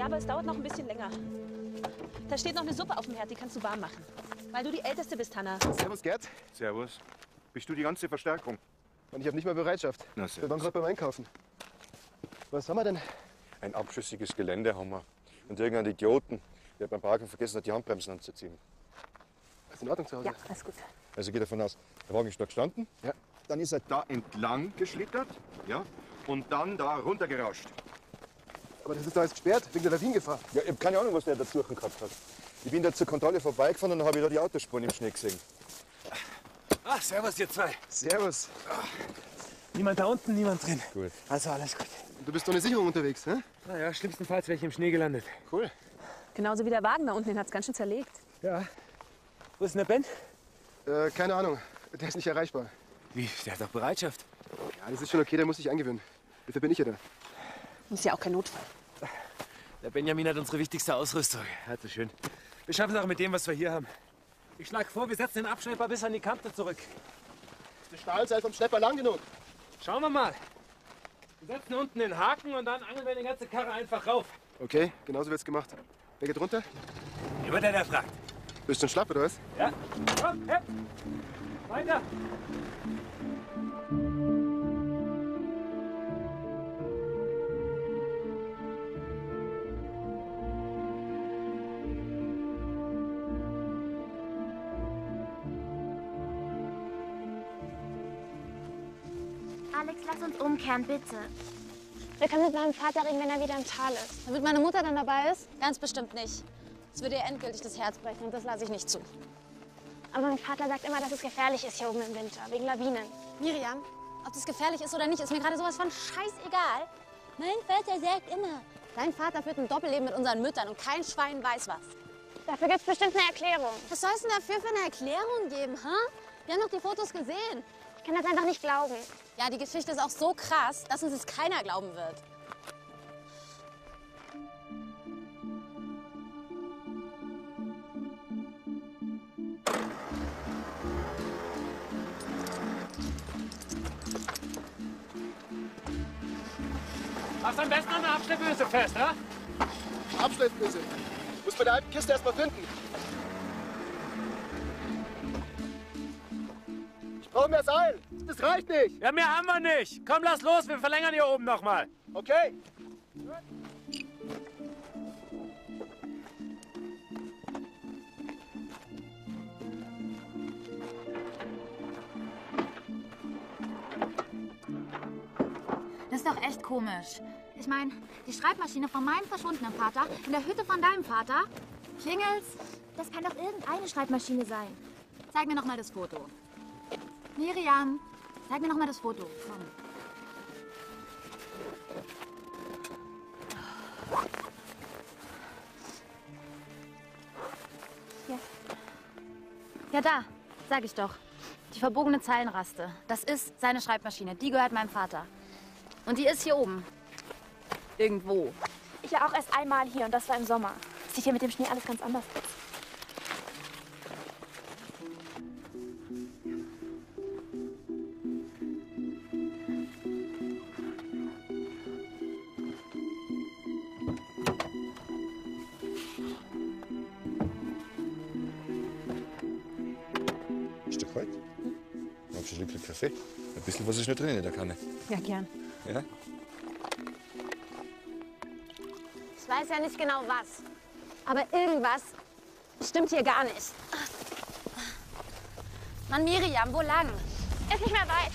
aber es dauert noch ein bisschen länger. Da steht noch eine Suppe auf dem Herd, die kannst du warm machen. Weil du die Älteste bist, Hanna. Servus, Gerd. Servus. Bist du die ganze Verstärkung? Und ich habe nicht mal Bereitschaft. Na, Wir servus. waren gerade beim Einkaufen. Was haben wir denn? Ein abschüssiges Gelände haben wir. Und irgendein Idioten, der beim Parken vergessen hat, die Handbremsen anzuziehen. Ist in Ordnung zu Hause? Ja, alles gut. Also geht davon aus, der Wagen ist da gestanden. Ja. Dann ist er da entlang geschlittert. Ja. Und dann da runtergerauscht. Aber das ist doch alles gesperrt, wegen der Lawinengefahr. Ja, ich habe keine Ahnung, was der da suchen gehabt hat. Ich bin da zur Kontrolle vorbeigefahren und dann habe ich da die Autospuren im Schnee gesehen. Ach, servus, ihr zwei. Servus. Niemand da unten, niemand drin. Gut. Also alles gut. Und du bist ohne Sicherung unterwegs, hä? Naja, schlimmstenfalls wäre ich im Schnee gelandet. Cool. Genauso wie der Wagen da unten, den hat's ganz schön zerlegt. Ja. Wo ist denn der Ben? Keine Ahnung. Der ist nicht erreichbar. Wie? Der hat doch Bereitschaft. Ja, das ist schon okay, der muss sich eingewöhnen. Dafür bin ich ja da. Ist ja auch kein Notfall. Der Benjamin hat unsere wichtigste Ausrüstung. Also schön. Wir schaffen es auch mit dem, was wir hier haben. Ich schlage vor, wir setzen den Abschlepper bis an die Kante zurück. Ist der Stahlseil vom Schlepper lang genug? Schauen wir mal. Wir setzen unten den Haken und dann angeln wir die ganze Karre einfach rauf. Okay, genauso wird's gemacht. Wer geht runter? Immer der fragt. Bist du schon schlapp, oder was? Ja? Komm, hepp. Weiter. Alex, lass uns umkehren, bitte. Wir können mit meinem Vater reden, wenn er wieder im Tal ist. Damit meine Mutter dann dabei ist? Ganz bestimmt nicht. Das würde ihr endgültig das Herz brechen und das lasse ich nicht zu. Aber mein Vater sagt immer, dass es gefährlich ist hier oben im Winter, wegen Lawinen. Miriam, ob das gefährlich ist oder nicht, ist mir gerade sowas von scheißegal. Mein Vater sagt immer, dein Vater führt ein Doppelleben mit unseren Müttern und kein Schwein weiß was. Dafür gibt es bestimmt eine Erklärung. Was soll es denn dafür für eine Erklärung geben, ha? Wir haben doch die Fotos gesehen. Ich kann das einfach nicht glauben. Ja, die Geschichte ist auch so krass, dass uns jetzt keiner glauben wird. Mach's am besten an der Abschleppöse fest, ha? Abschleppöse. Muss bei der alten Kiste erst mal finden. Ich brauche mehr Seil. Das reicht nicht. Ja, mehr haben wir nicht. Komm, lass los, wir verlängern hier oben noch mal. Okay. Das ist doch echt komisch. Ich meine, die Schreibmaschine von meinem verschwundenen Vater in der Hütte von deinem Vater. Klingels, das kann doch irgendeine Schreibmaschine sein. Zeig mir noch mal das Foto. Miriam, zeig mir noch mal das Foto. Komm. Hier. Ja, da, sag ich doch. Die verbogene Zeilenraste. Das ist seine Schreibmaschine. Die gehört meinem Vater. Und die ist hier oben. Irgendwo. Ich war auch erst einmal hier und das war im Sommer. Sieht hier mit dem Schnee alles ganz anders aus. Ein Stück weit. Ein Stück Kaffee. Ein bisschen was ist nicht drin in der Kanne. Ja, gern. Ja? Ich weiß ja nicht genau was. Aber irgendwas stimmt hier gar nicht. Mann, Miriam, wo lang? Ist nicht mehr weit.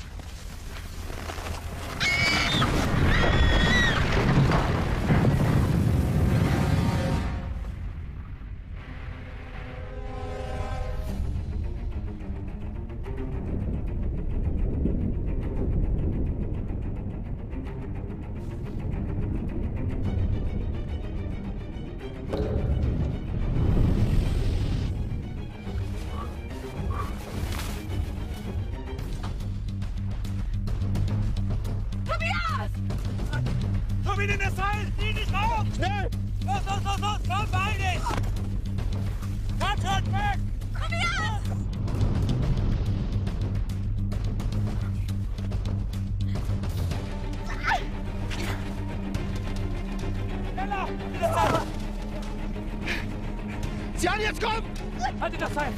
Tobi, nimm das Seil! Zieh dich rauf! Schnell! Los, los, los, los! Komm, beeil dich! Komm schon, weg! Tobias! Schneller! Wieder sauber! sie an, jetzt komm! Haltet das Seil!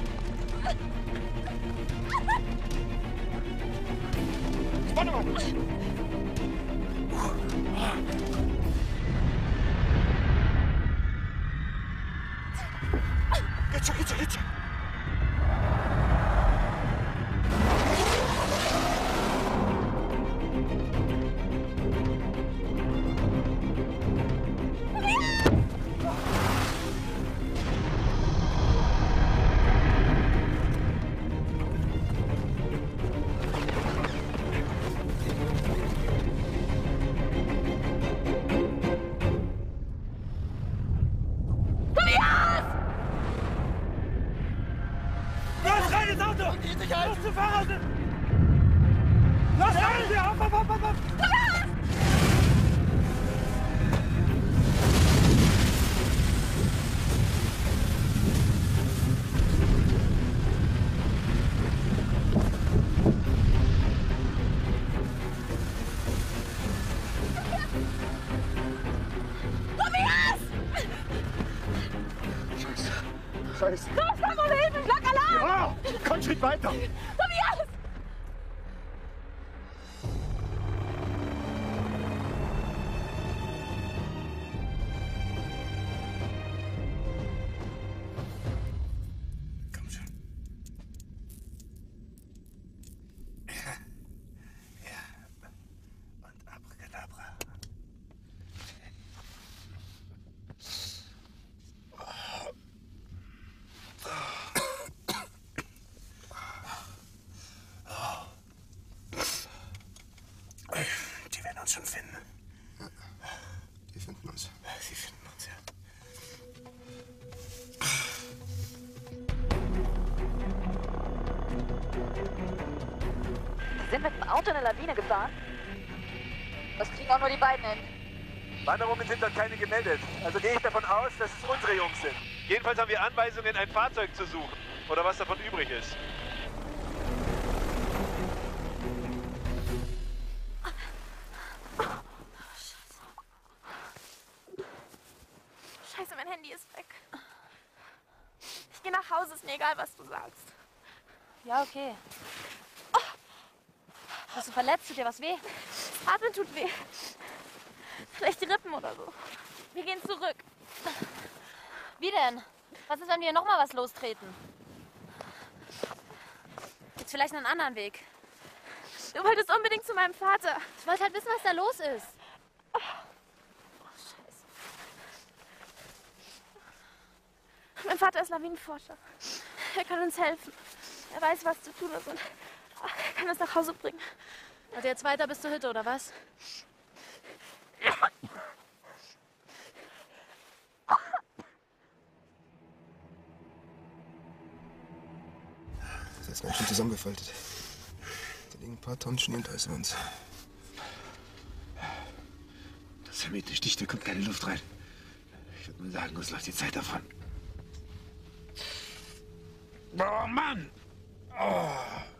Warte mal! Geht schon. Scheiße. Los, komm und Hilfe, schlag Alarm! Ja, komm einen Schritt weiter. Tobias! Komm schon. Ja. Und Abracadabra. Die werden uns schon finden. Ja, die finden uns. Sie finden uns, ja. Die sind mit dem Auto in eine Lawine gefahren. Das kriegen auch nur die beiden hin. Wanderungen sind dort keine gemeldet. Also gehe ich davon aus, dass es unsere Jungs sind. Jedenfalls haben wir Anweisungen, ein Fahrzeug zu suchen. Oder was davon übrig ist. Scheiße, mein Handy ist weg. Ich gehe nach Hause, ist mir egal, was du sagst. Ja, okay. Bist du verletzt? Tut dir was weh? Das Atmen tut weh. Vielleicht die Rippen oder so. Wir gehen zurück. Wie denn? Was ist, wenn wir noch mal was lostreten? Gibt's vielleicht einen anderen Weg? Du wolltest unbedingt zu meinem Vater. Ich wollte halt wissen, was da los ist. Scheiße. Mein Vater ist Lawinenforscher. Er kann uns helfen. Er weiß, was zu tun ist und er kann uns nach Hause bringen. Und jetzt weiter bis zur Hütte, oder was? Das ist ganz schön zusammengefaltet. Da liegen ein paar Tonnen Schnee und Eis über uns. Das ist hermetisch dicht, da kommt keine Luft rein. Ich würde mal sagen, uns läuft die Zeit davon. Oh Mann! Oh.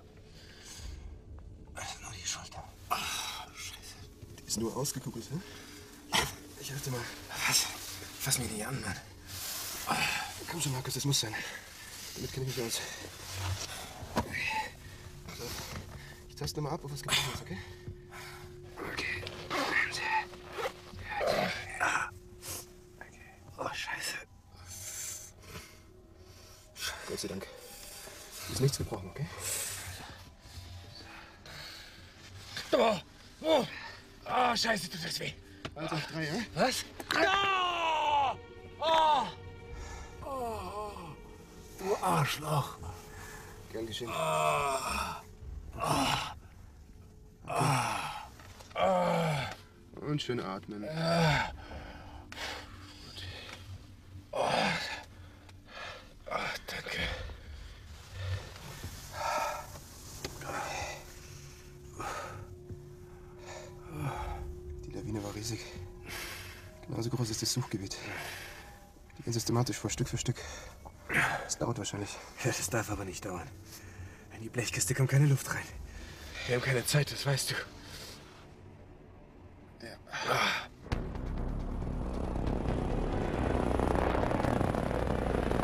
Nur die Schulter. Oh, Scheiße. Die ist nur ausgekugelt, hä? Ich helfe dir mal. Was? Fass mich nicht an, Mann. Oh. Komm schon, Markus, das muss sein. Damit kenne ich mich aus. So. Ich taste mal ab, ob was gebrochen ist, okay? Okay. Okay. Oh, Scheiße. Gott sei Dank. Ist nichts gebrochen, okay? Oh, oh, oh, Scheiße, tut das weh. 1 auf 3, ja? Was? Oh! Oh! Oh! Du Arschloch. Gern geschehen. Und schön atmen. Danke. Die Lawine war riesig. Genauso groß ist das Suchgebiet. Die gehen systematisch vor, Stück für Stück. Das dauert wahrscheinlich. Ja, das darf aber nicht dauern. In die Blechkiste kommt keine Luft rein. Wir haben keine Zeit, das weißt du. Ja.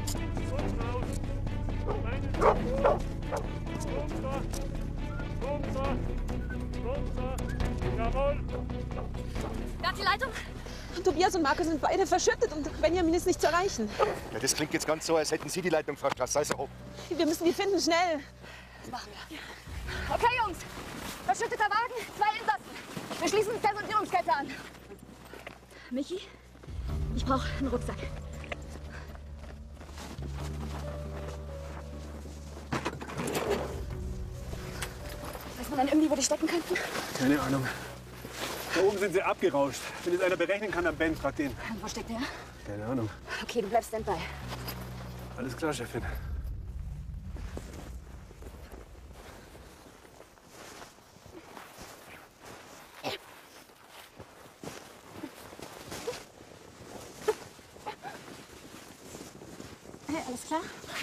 Wer hat die Leitung? Tobias und Marco sind beide verschüttet und Benjamin ist nicht zu erreichen. Ja, das klingt jetzt ganz so, als hätten Sie die Leitung, Frau Straß. Sei so hoch. Wir müssen die finden, schnell. Das machen wir. Okay, Jungs. Verschütteter Wagen, 2 Insassen. Wir schließen die Personalisierungskette an. Michi, ich brauche einen Rucksack. Weiß man dann irgendwie, wo die stecken könnten? Keine Ahnung. Da oben sind sie abgerauscht. Wenn es einer berechnen kann, dann Ben, frag den. Wo steckt der? Keine Ahnung. Okay, du bleibst Standby. Alles klar, Chefin. Hey, alles klar?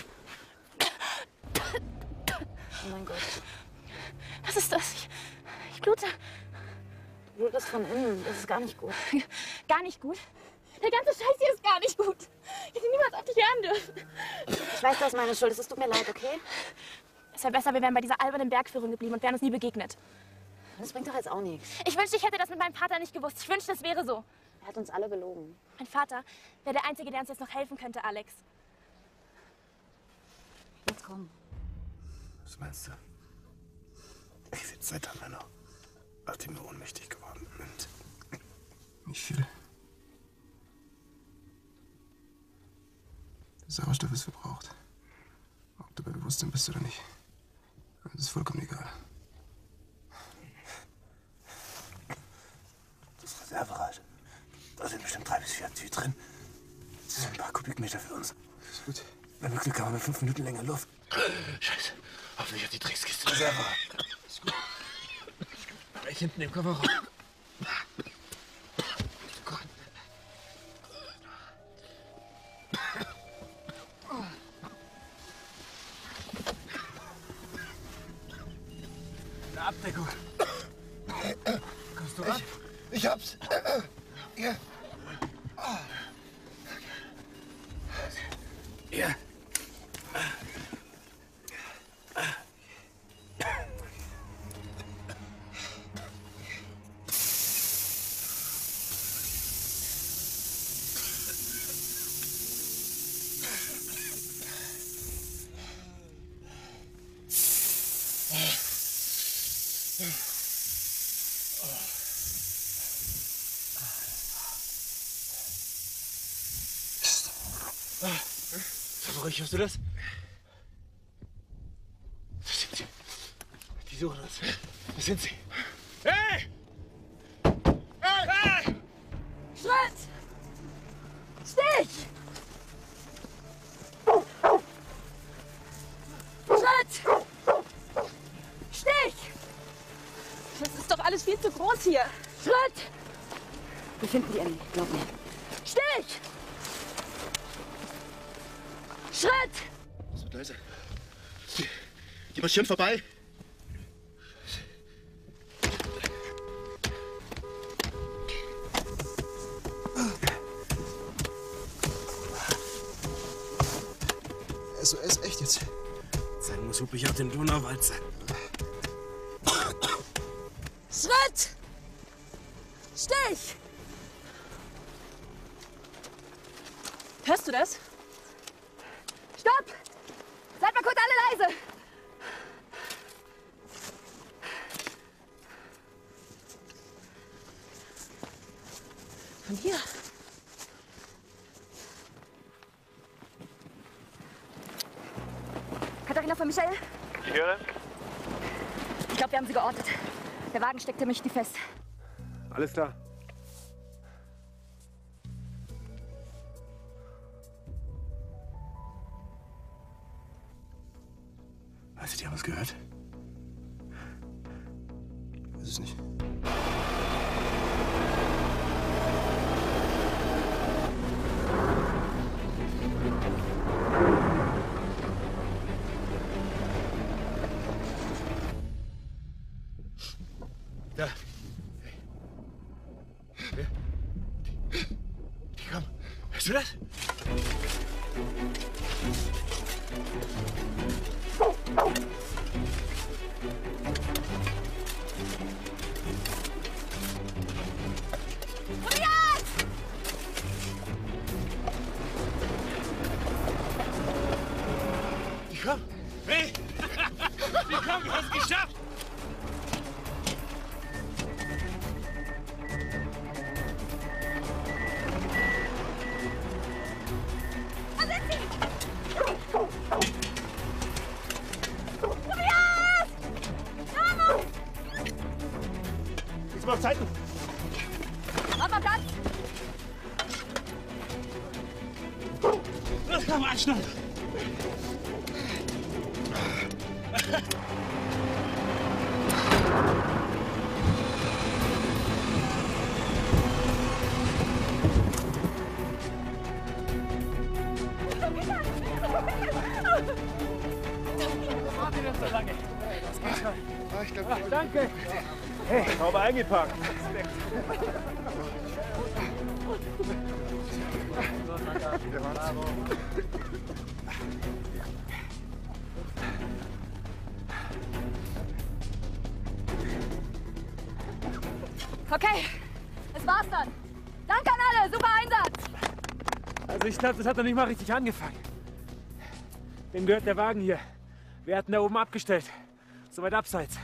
Oh mein Gott. Was ist das? Ich blute. Du blutest von innen. Das ist gar nicht gut. Gar nicht gut? Der ganze Scheiß hier ist gar nicht gut. Ich hätte niemals auf dich hören dürfen. Ich weiß, das ist meine Schuld. Es tut mir leid, okay? Es wäre besser, wir wären bei dieser albernen Bergführung geblieben und wären uns nie begegnet. Das bringt doch jetzt auch nichts. Ich wünschte, ich hätte das mit meinem Vater nicht gewusst. Ich wünschte, es wäre so. Er hat uns alle belogen. Mein Vater wäre der Einzige, der uns jetzt noch helfen könnte, Alex. Jetzt komm. Was meinst du? Ich sitze seit dann noch, nachdem wir ohnmächtig geworden sind. Nicht viel. Der Sauerstoff ist verbraucht. Ob du bei Bewusstsein bist oder nicht. Das ist vollkommen egal. Das Reserverad. Da sind bestimmt 3 bis 4 Tüten drin. Das sind ein paar Kubikmeter für uns. Ist gut. Wenn wir Glück haben, wir 5 Minuten länger Luft. Scheiße. Hoffentlich hat die Dreckskiste Reserverad. Ist gut. Aber ich hinten im Kofferraum. Eine Abdeckung. Kommst du ran? Ich hab's. Hier. Hier. Ruhig, hörst du das? Da sind sie. Die suchen uns. Da sind sie. Hey! Hey! Hey! Schritt! Stich! Schritt! Stich! Das ist doch alles viel zu groß hier. Schritt! Wir finden die Ellie, glaub mir. Stich! Schritt! Es wird leiser. Die marschieren vorbei. SOS, echt jetzt? Sein muss wirklich auch den Donauwald sein. Schritt! Stich! Hörst du das? Stopp! Seid mal kurz alle leise! Von hier. Katharina von Michael? Ich höre. Ich glaube, wir haben sie geortet. Der Wagen steckte mich fest. Alles klar. Hast du dir was gehört? Ich weiß es nicht. Da. Die kommen. Hörst du das? Komm! Hey! Komm, du hast es geschafft! Da sind sie! Diesmal auf Zeiten! Mach mal Platz! Los, komm, anschnallen! Danke. Hey, sauber eingepackt. Okay, das war's dann. Danke an alle, super Einsatz. Also ich glaube, das hat noch nicht mal richtig angefangen. Wem gehört der Wagen hier? Wir hatten da oben abgestellt. So weit abseits.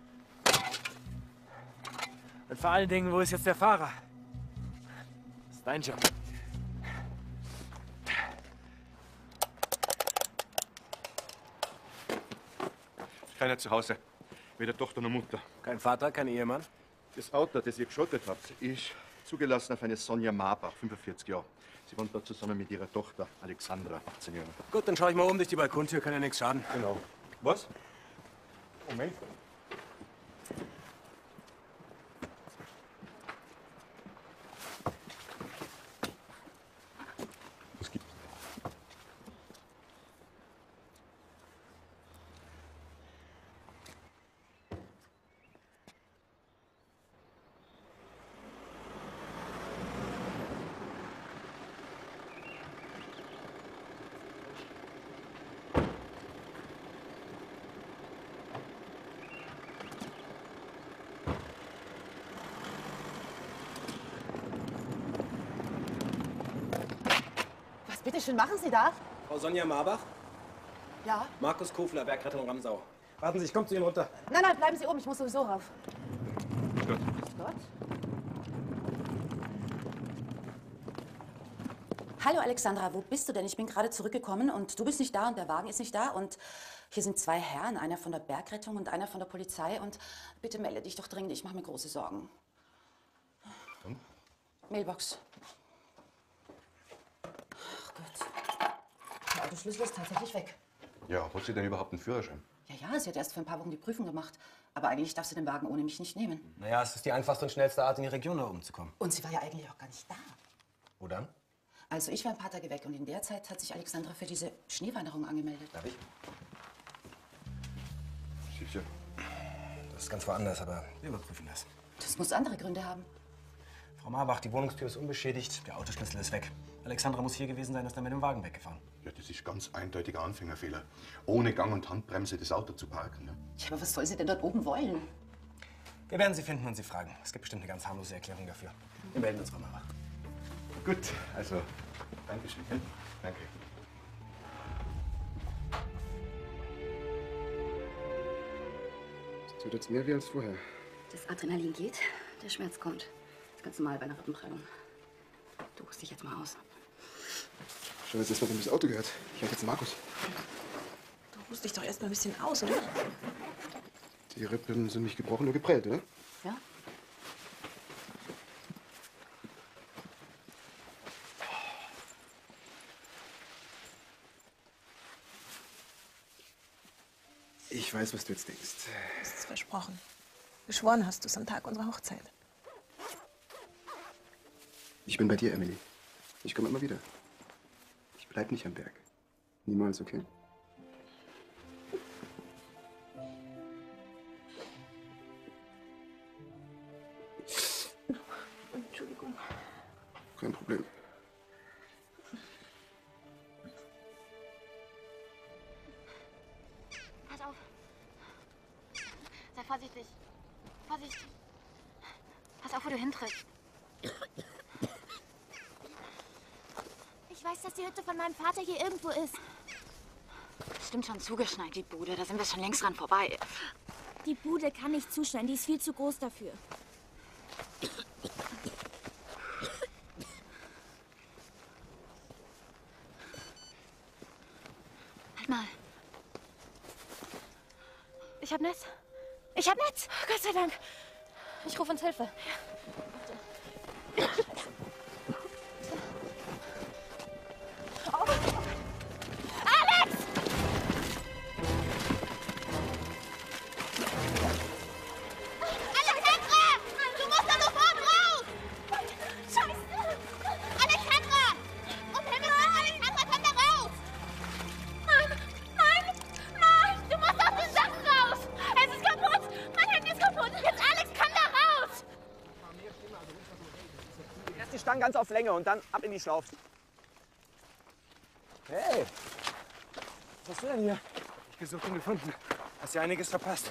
Und vor allen Dingen, wo ist jetzt der Fahrer? Das ist dein Job. Keiner zu Hause. Weder Tochter noch Mutter. Kein Vater, kein Ehemann? Das Auto, das ihr geschottet habt, ist zugelassen auf eine Sonja Marbach, 45 Jahre. Sie wohnt dort zusammen mit ihrer Tochter Alexandra, 18 Jahre. Gut, dann schaue ich mal um durch die Balkontür, kann ja nichts schaden. Genau. Was? Moment. Was gibt's? Was bitteschön machen Sie da? Frau Sonja Marbach? Ja? Markus Kofler, Bergrettung Ramsau. Warten Sie, ich komme zu Ihnen runter. Nein, nein, bleiben Sie oben. Ich muss sowieso rauf. Gott. Grüß Gott. Hallo Alexandra, wo bist du denn? Ich bin gerade zurückgekommen und du bist nicht da und der Wagen ist nicht da und hier sind zwei Herren, einer von der Bergrettung und einer von der Polizei und bitte melde dich doch dringend, ich mache mir große Sorgen. Und? Mailbox. Ach Gott. Der Autoschlüssel ist tatsächlich weg. Ja, hat sie denn überhaupt einen Führerschein? Ja, sie hat erst vor ein paar Wochen die Prüfung gemacht. Aber eigentlich darf sie den Wagen ohne mich nicht nehmen. Naja, es ist die einfachste und schnellste Art, in die Region da oben zu kommen. Und sie war ja eigentlich auch gar nicht da. Wo dann? Also ich war ein paar Tage weg und in der Zeit hat sich Alexandra für diese Schneewanderung angemeldet. Darf ich? Sicher. Das ist ganz woanders, aber wir überprüfen das. Das muss andere Gründe haben. Frau Marbach, die Wohnungstür ist unbeschädigt, der Autoschlüssel ist weg. Alexandra muss hier gewesen sein, ist dann mit dem Wagen weggefahren. Ja, das ist ganz eindeutiger Anfängerfehler. Ohne Gang- und Handbremse das Auto zu parken. Ne? Ja, aber was soll sie denn dort oben wollen? Wir werden sie finden und sie fragen. Es gibt bestimmt eine ganz harmlose Erklärung dafür. Wir melden uns, Frau Marbach. Gut, also, Dankeschön. Ja? Danke. Das tut jetzt mehr weh als vorher. Das Adrenalin geht, der Schmerz kommt. Das ist ganz normal bei einer Rippenprellung. Du ruhst dich jetzt mal aus. Schau jetzt erstmal, wem das Auto gehört. Ich helfe jetzt Markus. Du ruhst dich doch erst mal ein bisschen aus, oder? Die Rippen sind nicht gebrochen, nur geprellt, oder? Ja? Ich weiß, was du jetzt denkst. Du hast es versprochen. Geschworen hast du es am Tag unserer Hochzeit. Ich bin bei dir, Emily. Ich komme immer wieder. Ich bleib nicht am Berg. Niemals, okay? Entschuldigung. Kein Problem. Pass auf, auf, wo du hintrittst. Ich weiß, dass die Hütte von meinem Vater hier irgendwo ist. Stimmt schon zugeschneit, die Bude. Da sind wir schon längst dran vorbei. Die Bude kann nicht zuschneiden, die ist viel zu groß dafür. Halt mal. Ich hab Netz. Ich hab Netz! Gott sei Dank. Ich rufe uns Hilfe. Alex! Alexandra! Du musst da sofort raus! Scheiße! Alexandra! Um Himmels Willen, Alexandra, komm da raus! Nein! Nein! Nein! Du musst aus den Sachen raus! Es ist kaputt! Mein Handy ist kaputt! Jetzt, Alex, komm da raus! Erst die Stangen ganz auf Länge und dann ab in die Schlaufe. Hey! Was hast du denn hier? Ich gesucht und gefunden. Hast ja einiges verpasst.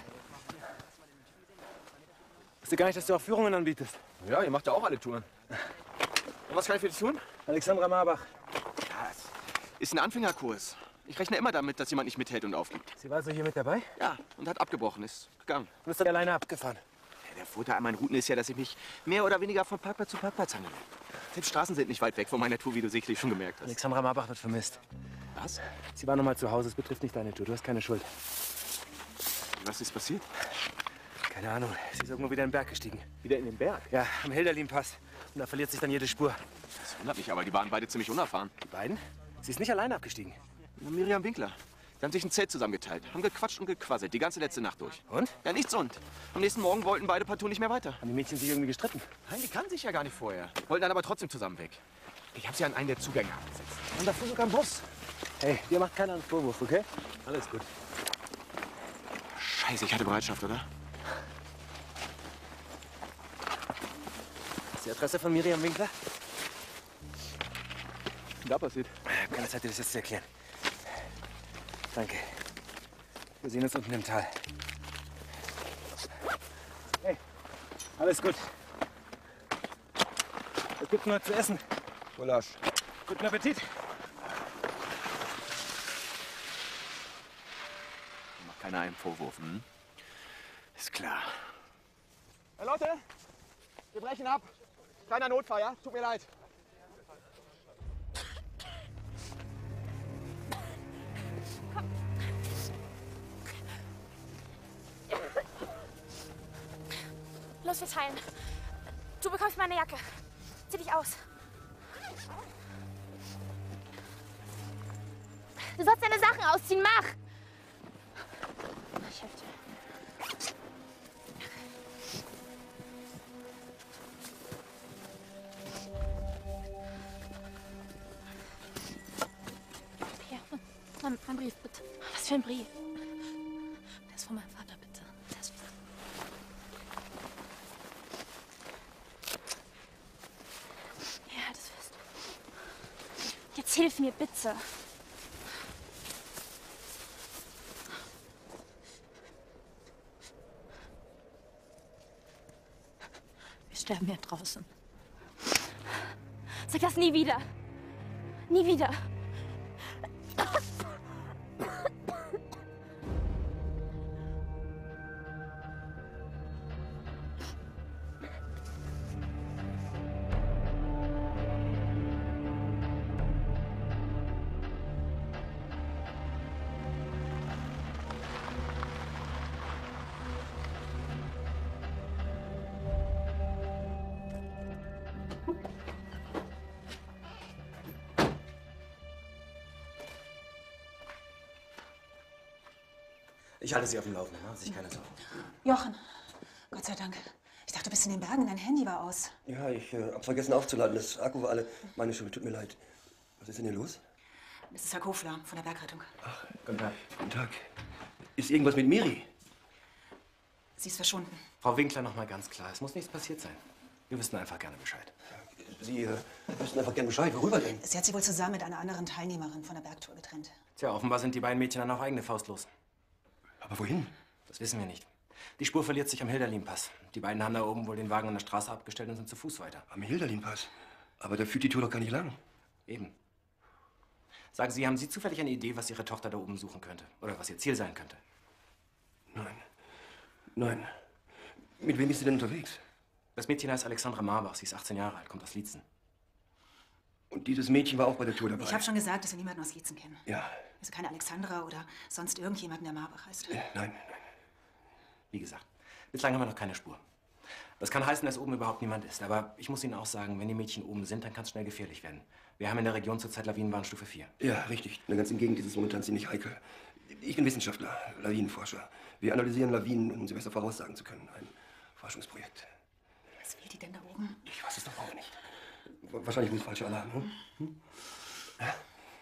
Wusste gar nicht, dass du auch Führungen anbietest. Ja, ihr macht ja auch alle Touren. Und was kann ich für dich tun? Alexandra Marbach. Ja, es ist ein Anfängerkurs. Ich rechne immer damit, dass jemand nicht mithält und aufgibt. Sie war also hier mit dabei? Ja, und hat abgebrochen, ist gegangen. Und ist dann alleine abgefahren. Ja, der Vorteil an meinen Routen ist ja, dass ich mich mehr oder weniger von Parkplatz zu Parkplatz handle. Selbst Straßen sind nicht weit weg von meiner Tour, wie du sicherlich schon gemerkt hast. Alexandra Marbach wird vermisst. Was? Sie war noch mal zu Hause. Es betrifft nicht deine Tour. Du hast keine Schuld. Was ist passiert? Keine Ahnung. Sie ist irgendwo wieder in den Berg gestiegen. Wieder in den Berg? Ja, am Hilderlin-Pass. Und da verliert sich dann jede Spur. Das wundert mich, aber die waren beide ziemlich unerfahren. Die beiden? Sie ist nicht alleine abgestiegen. Und Miriam Winkler. Die haben sich ein Zelt zusammengeteilt, haben gequatscht und gequasselt, die ganze letzte Nacht durch. Und? Ja, nichts und. Am nächsten Morgen wollten beide partout nicht mehr weiter. Haben die Mädchen sich irgendwie gestritten? Nein, die kannten sich ja gar nicht vorher. Wollten dann aber trotzdem zusammen weg. Ich habe sie an einen der Zugänge abgesetzt. Und dafür sogar ein Bus. Hey, dir macht keiner einen Vorwurf, okay? Alles gut. Scheiße, ich hatte Bereitschaft, oder? Ist die Adresse von Miriam Winkler? Was ist da passiert? Ich habe keine Zeit, dir das jetzt zu erklären. Danke. Wir sehen uns unten im Tal. Hey, alles gut. Was gibt's noch zu essen? Gulasch. Guten Appetit. Macht keiner einen Vorwurf, hm? Ist klar. Hey Leute, wir brechen ab. Kleiner Notfall, ja? Tut mir leid. Los, wir teilen. Du bekommst meine Jacke. Zieh dich aus. Du sollst deine Sachen ausziehen, mach! Ich helfe dir. Hier, mein Brief, bitte. Was für ein Brief? Der ist von meinem Vater, bitte. Der ist von... Ja, das wirst du. Jetzt hilf mir, bitte. Wir sterben hier draußen. Sag das nie wieder. Nie wieder. Ich halte Sie auf dem Laufenden, machen Sie sich keine Sorgen. Jochen, Gott sei Dank. Ich dachte, du bist in den Bergen, dein Handy war aus. Ja, ich hab's vergessen aufzuladen. Das Akku war alle. Meine Schuld, tut mir leid. Was ist denn hier los? Das ist Herr Kofler von der Bergrettung. Ach, guten Tag. Guten Tag. Ist irgendwas mit Miri? Sie ist verschwunden. Frau Winkler, noch mal ganz klar. Es muss nichts passiert sein. Wir wüssten einfach gerne Bescheid. Sie wüssten einfach gern Bescheid. Worüber denn? Sie hat sich wohl zusammen mit einer anderen Teilnehmerin von der Bergtour getrennt. Tja, offenbar sind die beiden Mädchen dann auf eigene Faust los. Aber wohin? Das wissen wir nicht. Die Spur verliert sich am Hilderlin-Pass. Die beiden haben da oben wohl den Wagen an der Straße abgestellt und sind zu Fuß weiter. Am Hilderlin-Pass? Aber da führt die Tour doch gar nicht lang. Eben. Sagen Sie, haben Sie zufällig eine Idee, was Ihre Tochter da oben suchen könnte? Oder was ihr Ziel sein könnte? Nein. Nein. Mit wem ist sie denn unterwegs? Das Mädchen heißt Alexandra Marbach. Sie ist 18 Jahre alt, kommt aus Lietzen. Und dieses Mädchen war auch bei der Tour dabei? Ich habe schon gesagt, dass wir niemanden aus Lietzen kennen. Ja. Also keine Alexandra oder sonst irgendjemanden, der Marbach heißt. Nein. Wie gesagt, bislang haben wir noch keine Spur. Das kann heißen, dass oben überhaupt niemand ist. Aber ich muss Ihnen auch sagen, wenn die Mädchen oben sind, dann kann es schnell gefährlich werden. Wir haben in der Region zurzeit Lawinenwarnstufe 4. Ja, richtig. In der ganzen Gegend ist es momentan ziemlich heikel. Ich bin Wissenschaftler, Lawinenforscher. Wir analysieren Lawinen, um sie besser voraussagen zu können. Ein Forschungsprojekt. Was will die denn da oben? Ich weiß es doch auch nicht. Wahrscheinlich ein falscher Alarm. Hm? Ja?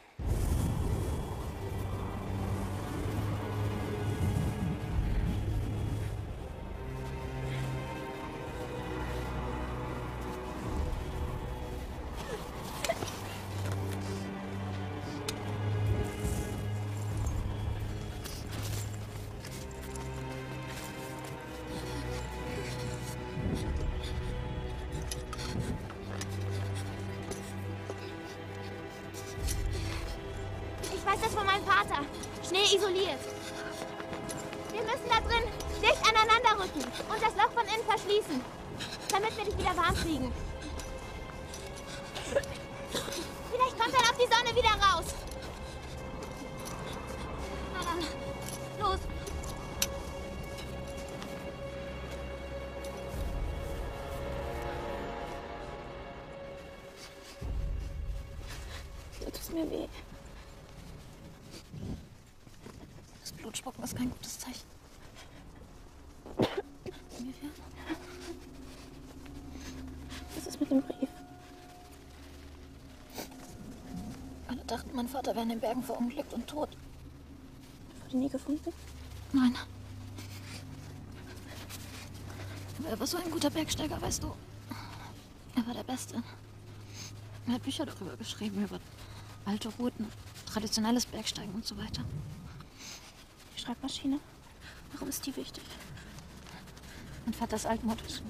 Ich weiß das von meinem Vater. Schnee isoliert. Wir müssen da drin dicht aneinander rücken und das Loch von innen verschließen, damit wir dich wieder warm kriegen. Vielleicht kommt dann auch die Sonne wieder raus. Na dann, los. Tut es mir weh. Das Blutspucken ist kein gutes Zeichen. Inwiefern? Was ist mit dem Brief? Alle dachten, mein Vater wäre in den Bergen verunglückt und tot. Wurde nie gefunden? Nein. Aber er war so ein guter Bergsteiger, weißt du. Er war der Beste. Er hat Bücher darüber geschrieben, über alte Routen, traditionelles Bergsteigen und so weiter. Die Schreibmaschine? Warum ist die wichtig? Mein Vater ist altmodisch.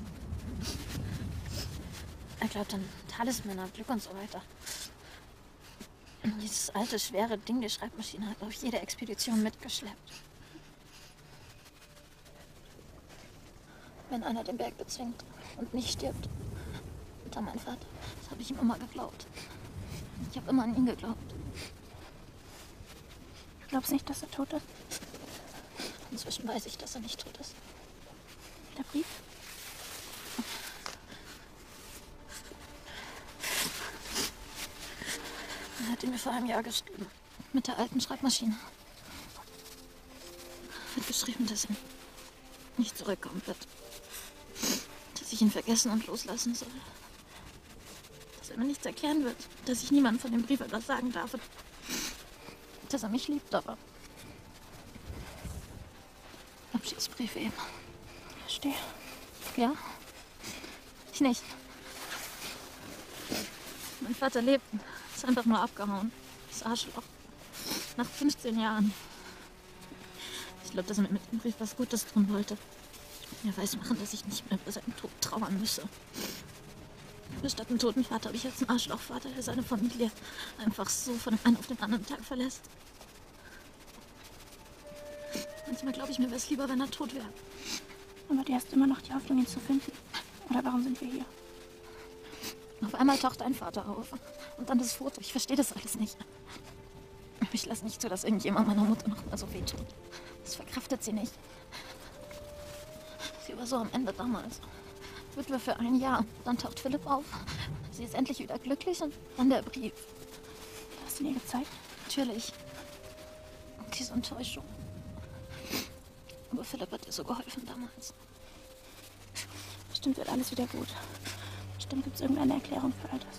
Er glaubt an Talismänner, Glück und so weiter. Dieses alte, schwere Ding, die Schreibmaschine, hat auf jede Expedition mitgeschleppt. Wenn einer den Berg bezwingt und nicht stirbt, unter mein Vater, das habe ich ihm immer geglaubt. Ich habe immer an ihn geglaubt. Du glaubst nicht, dass er tot ist? Inzwischen weiß ich, dass er nicht tot ist. Der Brief? Er hat ihn mir vor einem Jahr geschrieben. Mit der alten Schreibmaschine. Er hat geschrieben, dass er nicht zurückkommen wird. Dass ich ihn vergessen und loslassen soll. Dass er mir nichts erklären wird. Dass ich niemandem von dem Brief etwas sagen darf. Dass er mich liebt, aber... Abschiedsbrief eben. Verstehe. Ja? Ich nicht. Mein Vater lebt. Ist einfach nur abgehauen. Das Arschloch. Nach 15 Jahren. Ich glaube, dass er mir mit dem Brief was Gutes tun wollte. Mir weismachen, dass ich nicht mehr über seinen Tod trauern müsse. Statt einem toten Vater habe ich jetzt einen Arschlochvater, der seine Familie einfach so von einem auf den anderen Tag verlässt. Manchmal glaube ich mir, wäre es lieber, wenn er tot wäre. Aber du hast immer noch die Hoffnung, ihn zu finden. Oder warum sind wir hier? Auf einmal taucht ein Vater auf. Und dann das Foto. Ich verstehe das alles nicht. Ich lasse nicht zu, dass irgendjemand meiner Mutter noch mal so wehtut. Das verkraftet sie nicht. Sie war so am Ende damals. Witwe für ein Jahr. Dann taucht Philipp auf. Sie ist endlich wieder glücklich und dann der Brief. Hast du ihn ihr gezeigt? Natürlich. Und diese Enttäuschung. Aber Philipp hat ihr so geholfen damals. Bestimmt wird alles wieder gut. Bestimmt gibt es irgendeine Erklärung für all das.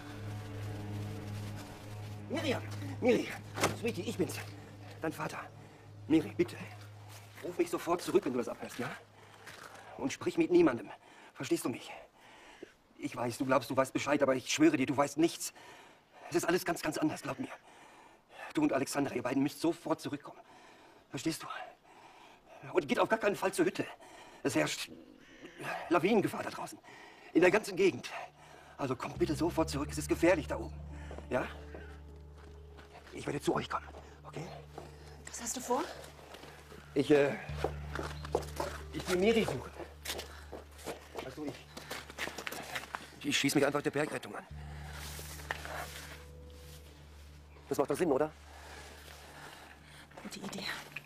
Miriam! Miri! Sweetie, ich bin's. Dein Vater. Miri, bitte. Ruf mich sofort zurück, wenn du das abhörst, ja? Und sprich mit niemandem. Verstehst du mich? Ich weiß, du glaubst, du weißt Bescheid, aber ich schwöre dir, du weißt nichts. Es ist alles ganz, ganz anders, glaub mir. Du und Alexandra, ihr beiden müsst sofort zurückkommen. Verstehst du? Und geht auf gar keinen Fall zur Hütte. Es herrscht Lawinengefahr da draußen. In der ganzen Gegend. Also kommt bitte sofort zurück. Es ist gefährlich da oben. Ja? Ich werde zu euch kommen. Okay? Was hast du vor? Ich will Miri suchen. Also ich schließe mich einfach der Bergrettung an. Das macht doch Sinn, oder? Gute Idee.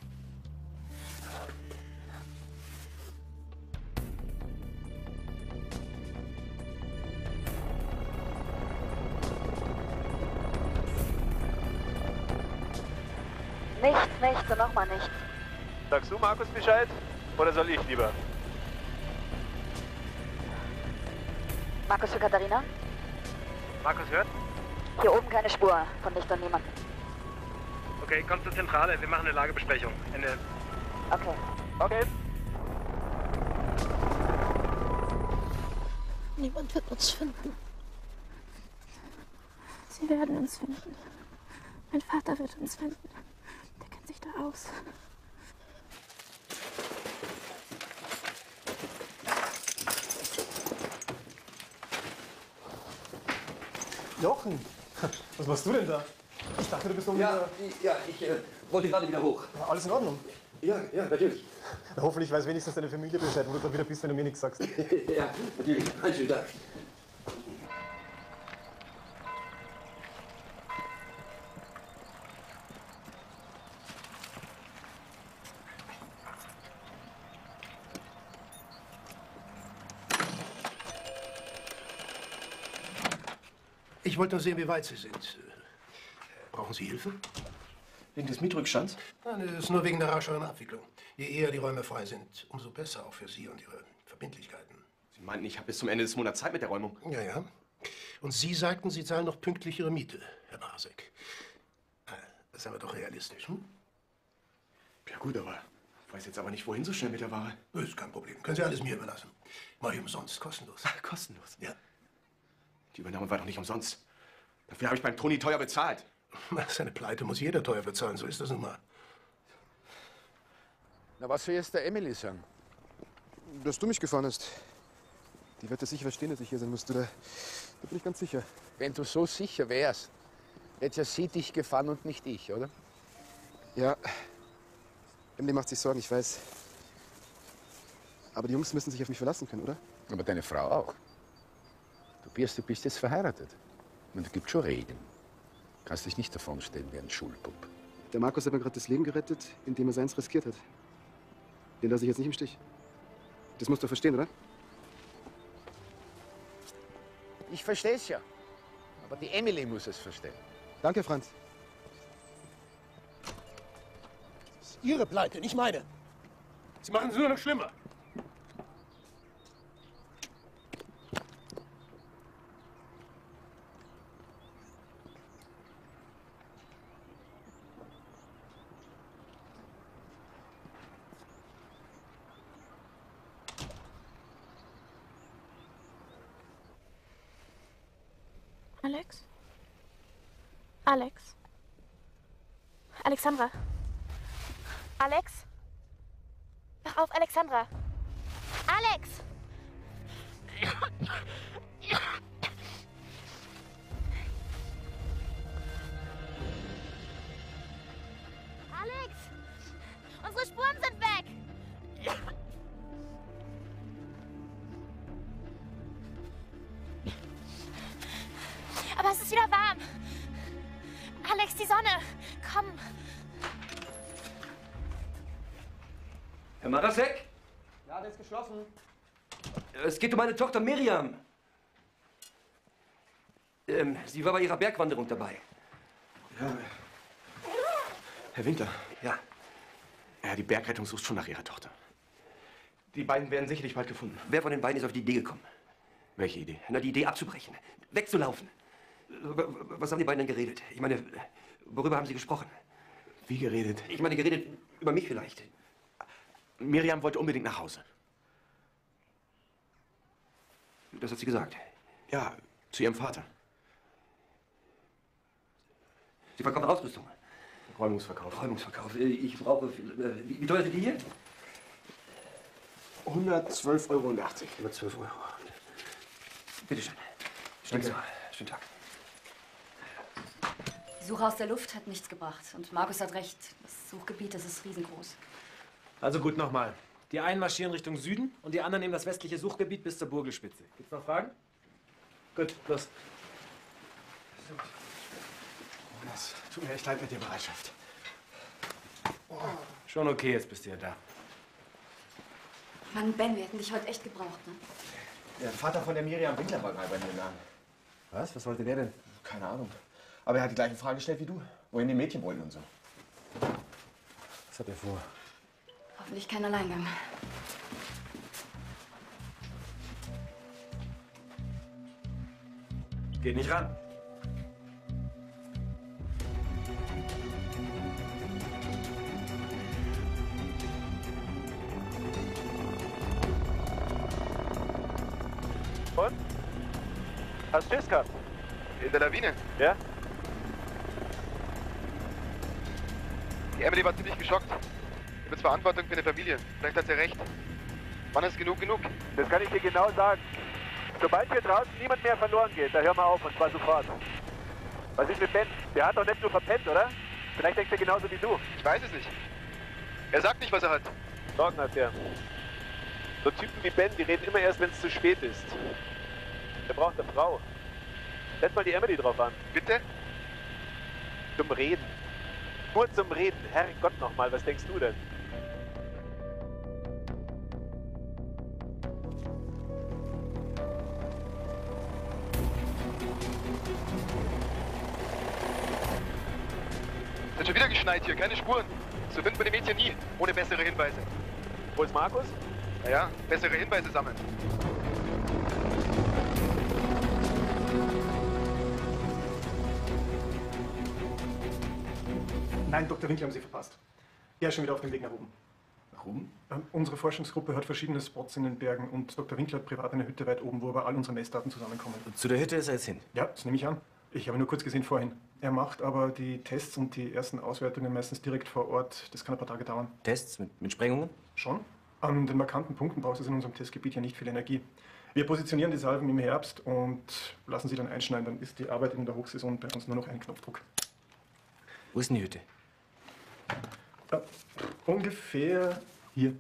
Nichts und nochmal nichts. Sagst du Markus Bescheid? Oder soll ich lieber? Markus für Katharina? Markus hört? Hier oben keine Spur von Licht und niemandem. Okay, komm zur Zentrale. Wir machen eine Lagebesprechung. Ende. Okay. Okay. Niemand wird uns finden. Sie werden uns finden. Mein Vater wird uns finden. Der kennt sich da aus. Jochen, was machst du denn da? Ich dachte, du bist um... Ja, ich wollte gerade wieder hoch. Alles in Ordnung? Ja, natürlich. Na, hoffentlich weiß wenigstens deine Familie Bescheid, wo du da wieder bist, wenn du mir nichts sagst. Ja, natürlich. Einen schönen Tag. Ich wollte nur sehen, wie weit Sie sind. Brauchen Sie Hilfe? Wegen des Mietrückstands? Nein, das ist nur wegen der rascheren Abwicklung. Je eher die Räume frei sind, umso besser auch für Sie und Ihre Verbindlichkeiten. Sie meinten, ich habe bis zum Ende des Monats Zeit mit der Räumung? Ja, ja. Und Sie sagten, Sie zahlen noch pünktlich Ihre Miete, Herr Marasek. Das ist aber doch realistisch, hm? Ja gut, aber ich weiß jetzt aber nicht, wohin so schnell mit der Ware. Das ist kein Problem. Können Sie alles mir überlassen. Mach ich umsonst, kostenlos. Ach, kostenlos? Ja. Die Übernahme war doch nicht umsonst. Dafür habe ich beim Toni teuer bezahlt. Seine Pleite muss jeder teuer bezahlen, so ist das nun mal. Na, was soll jetzt der Emily sagen? Dass du mich gefahren hast. Die wird das sicher verstehen, dass ich hier sein musste. Da bin ich ganz sicher. Wenn du so sicher wärst, hätte ja sie dich gefahren und nicht ich, oder? Ja. Emily macht sich Sorgen, ich weiß. Aber die Jungs müssen sich auf mich verlassen können, oder? Aber deine Frau auch. Du bist jetzt verheiratet. Und es gibt schon Regeln. Kannst dich nicht davonstellen wie ein Schulbub. Der Markus hat mir gerade das Leben gerettet, indem er seins riskiert hat. Den lasse ich jetzt nicht im Stich. Das musst du verstehen, oder? Ich verstehe es ja. Aber die Emily muss es verstehen. Danke, Franz. Das ist Ihre Pleite, nicht meine. Sie machen es nur noch schlimmer. Alex? Alex? Alexandra? Alex? Wach auf, Alexandra! Alex! Alex! Unsere Spuren sind weg! Aber es ist wieder warm. Alex, die Sonne. Komm. Herr Marasek? Ja, der ist geschlossen. Es geht um meine Tochter Miriam. Sie war bei ihrer Bergwanderung dabei. Ja. Herr Winter. Ja. Ja, die Bergrettung sucht schon nach ihrer Tochter. Die beiden werden sicherlich bald gefunden. Wer von den beiden ist auf die Idee gekommen? Welche Idee? Na, die Idee abzubrechen. Wegzulaufen. Was haben die beiden denn geredet? Ich meine, worüber haben sie gesprochen? Wie geredet? Ich meine, geredet über mich vielleicht. Miriam wollte unbedingt nach Hause. Das hat sie gesagt? Ja, zu ihrem Vater. Sie verkaufen Ausrüstung? Räumungsverkauf. Räumungsverkauf. Ich brauche... Wie teuer sind die hier? 112,80 Euro. 112 Euro. Bitte schön. Schönen Tag. Die Suche aus der Luft hat nichts gebracht. Und Markus hat recht. Das Suchgebiet, das ist riesengroß. Also gut, nochmal. Die einen marschieren Richtung Süden und die anderen nehmen das westliche Suchgebiet bis zur Burgelspitze. Gibt's noch Fragen? Gut, los. Das tut mir echt leid mit der Bereitschaft. Schon okay, jetzt bist du ja da. Mann, Ben, wir hätten dich heute echt gebraucht, ne? Der Vater von der Miriam Winkler war gerade bei mir im Laden. Was? Was wollte der denn? Keine Ahnung. Aber er hat die gleiche Frage gestellt wie du. Wohin die Mädchen wollen und so. Was hat er vor? Hoffentlich kein Alleingang. Geht nicht ran. Und? Hast du Schiss gehabt? In der Lawine? Ja? Die Emily war ziemlich geschockt. Über Verantwortung für eine Familie. Vielleicht hat sie recht. Wann ist genug? Das kann ich dir genau sagen. Sobald hier draußen niemand mehr verloren geht, da hör mal auf und zwar sofort. Was ist mit Ben? Der hat doch nicht nur verpennt, oder? Vielleicht denkt er genauso wie du. Ich weiß es nicht. Er sagt nicht, was er hat. Sorgen hat er. So Typen wie Ben, die reden immer erst, wenn es zu spät ist. Er braucht eine Frau. Setz mal die Emily drauf an. Bitte? Zum Reden. Nur zum Reden. Herrgott nochmal, was denkst du denn? Es hat schon wieder geschneit hier, keine Spuren. So findet man die Mädchen nie, ohne bessere Hinweise. Wo ist Markus? Naja, bessere Hinweise sammeln. Nein, Dr. Winkler haben Sie verpasst. Er ist schon wieder auf dem Weg nach oben. Nach oben? Unsere Forschungsgruppe hat verschiedene Spots in den Bergen und Dr. Winkler hat privat eine Hütte weit oben, wo aber all unsere Messdaten zusammenkommen. Und zu der Hütte ist er jetzt hin? Ja, das nehme ich an. Ich habe ihn nur kurz gesehen vorhin. Er macht aber die Tests und die ersten Auswertungen meistens direkt vor Ort. Das kann ein paar Tage dauern. Tests mit Sprengungen? Schon. An den markanten Punkten braucht es in unserem Testgebiet ja nicht viel Energie. Wir positionieren die Salven im Herbst und lassen sie dann einschneiden. Dann ist die Arbeit in der Hochsaison bei uns nur noch ein Knopfdruck. Wo ist denn die Hütte? Ungefähr hier.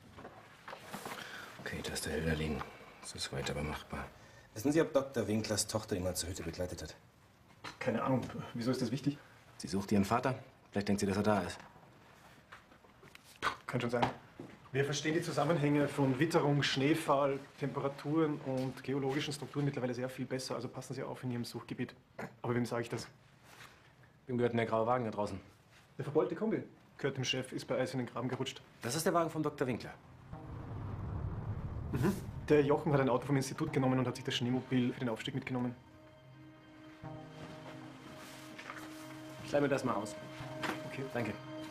Okay, da ist der Hölderlin. Das ist weit, aber machbar. Wissen Sie, ob Dr. Winklers Tochter ihn mal zur Hütte begleitet hat? Keine Ahnung. Wieso ist das wichtig? Sie sucht ihren Vater. Vielleicht denkt sie, dass er da ist. Kann schon sein. Wir verstehen die Zusammenhänge von Witterung, Schneefall, Temperaturen und geologischen Strukturen mittlerweile sehr viel besser. Also passen Sie auf in Ihrem Suchgebiet. Aber wem sage ich das? Wem gehört denn der graue Wagen da draußen? Der verbeulte Kombi. Gehört dem Chef, ist bei Eis in den Graben gerutscht. Das ist der Wagen von Dr. Winkler. Mhm. Der Jochen hat ein Auto vom Institut genommen und hat sich das Schneemobil für den Aufstieg mitgenommen. Ich leih mir das mal aus. Okay. Danke.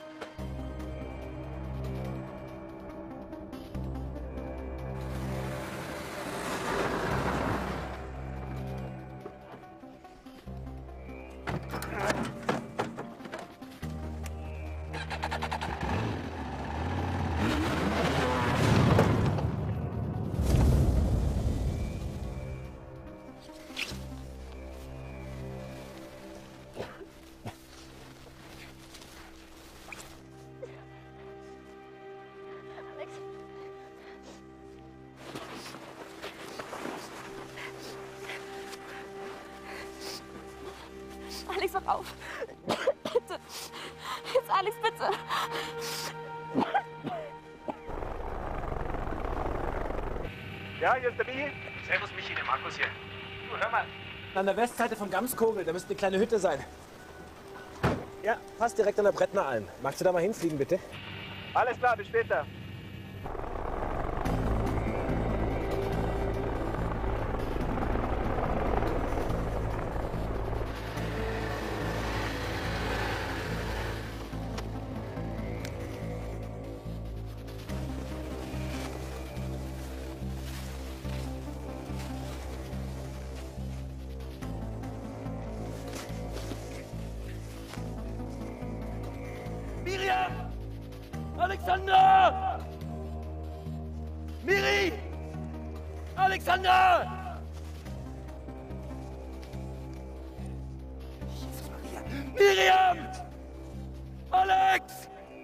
Alex, wach auf. Bitte. Jetzt, Alex, bitte. Ja, hier ist der Michi. Servus, Michi, der Markus hier. Du, hör mal. An der Westseite von Gamskogel, da müsste eine kleine Hütte sein. Ja, fast direkt an der Brettneralm. Magst du da mal hinfliegen, bitte? Alles klar, bis später. Miriam! Alexander! Alexander! Miriam! Alex!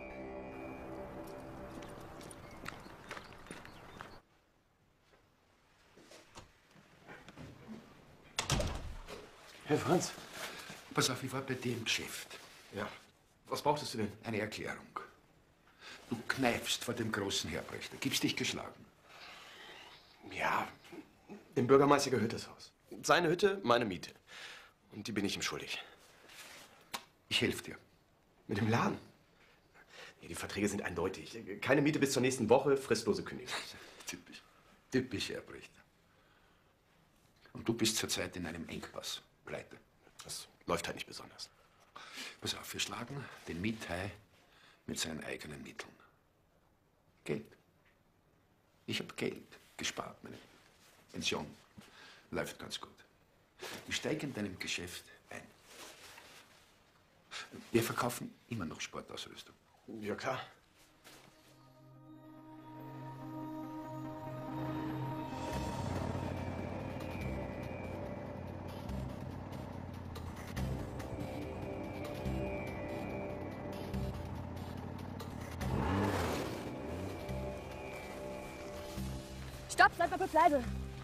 Herr Franz, pass auf, ich war bei dir im Geschäft. Ja. Was brauchtest du denn? Eine Erklärung. Du kneifst vor dem großen Herbrechter. Gibst dich geschlagen. Ja, dem Bürgermeister gehört das Haus. Seine Hütte, meine Miete. Und die bin ich ihm schuldig. Ich helfe dir. Mit dem Laden? Nee, die Verträge sind eindeutig. Keine Miete bis zur nächsten Woche, fristlose Kündigung. Typisch. Typisch Herbrechter. Und du bist zurzeit in einem Engpass. Pleite. Das läuft halt nicht besonders. Pass auf, wir schlagen den Miethai mit seinen eigenen Mitteln. Geld. Ich habe Geld gespart, meine Pension. Läuft ganz gut. Ich steige in deinem Geschäft ein. Wir verkaufen immer noch Sportausrüstung. Ja, klar. Stopp, bleib mal bleibe.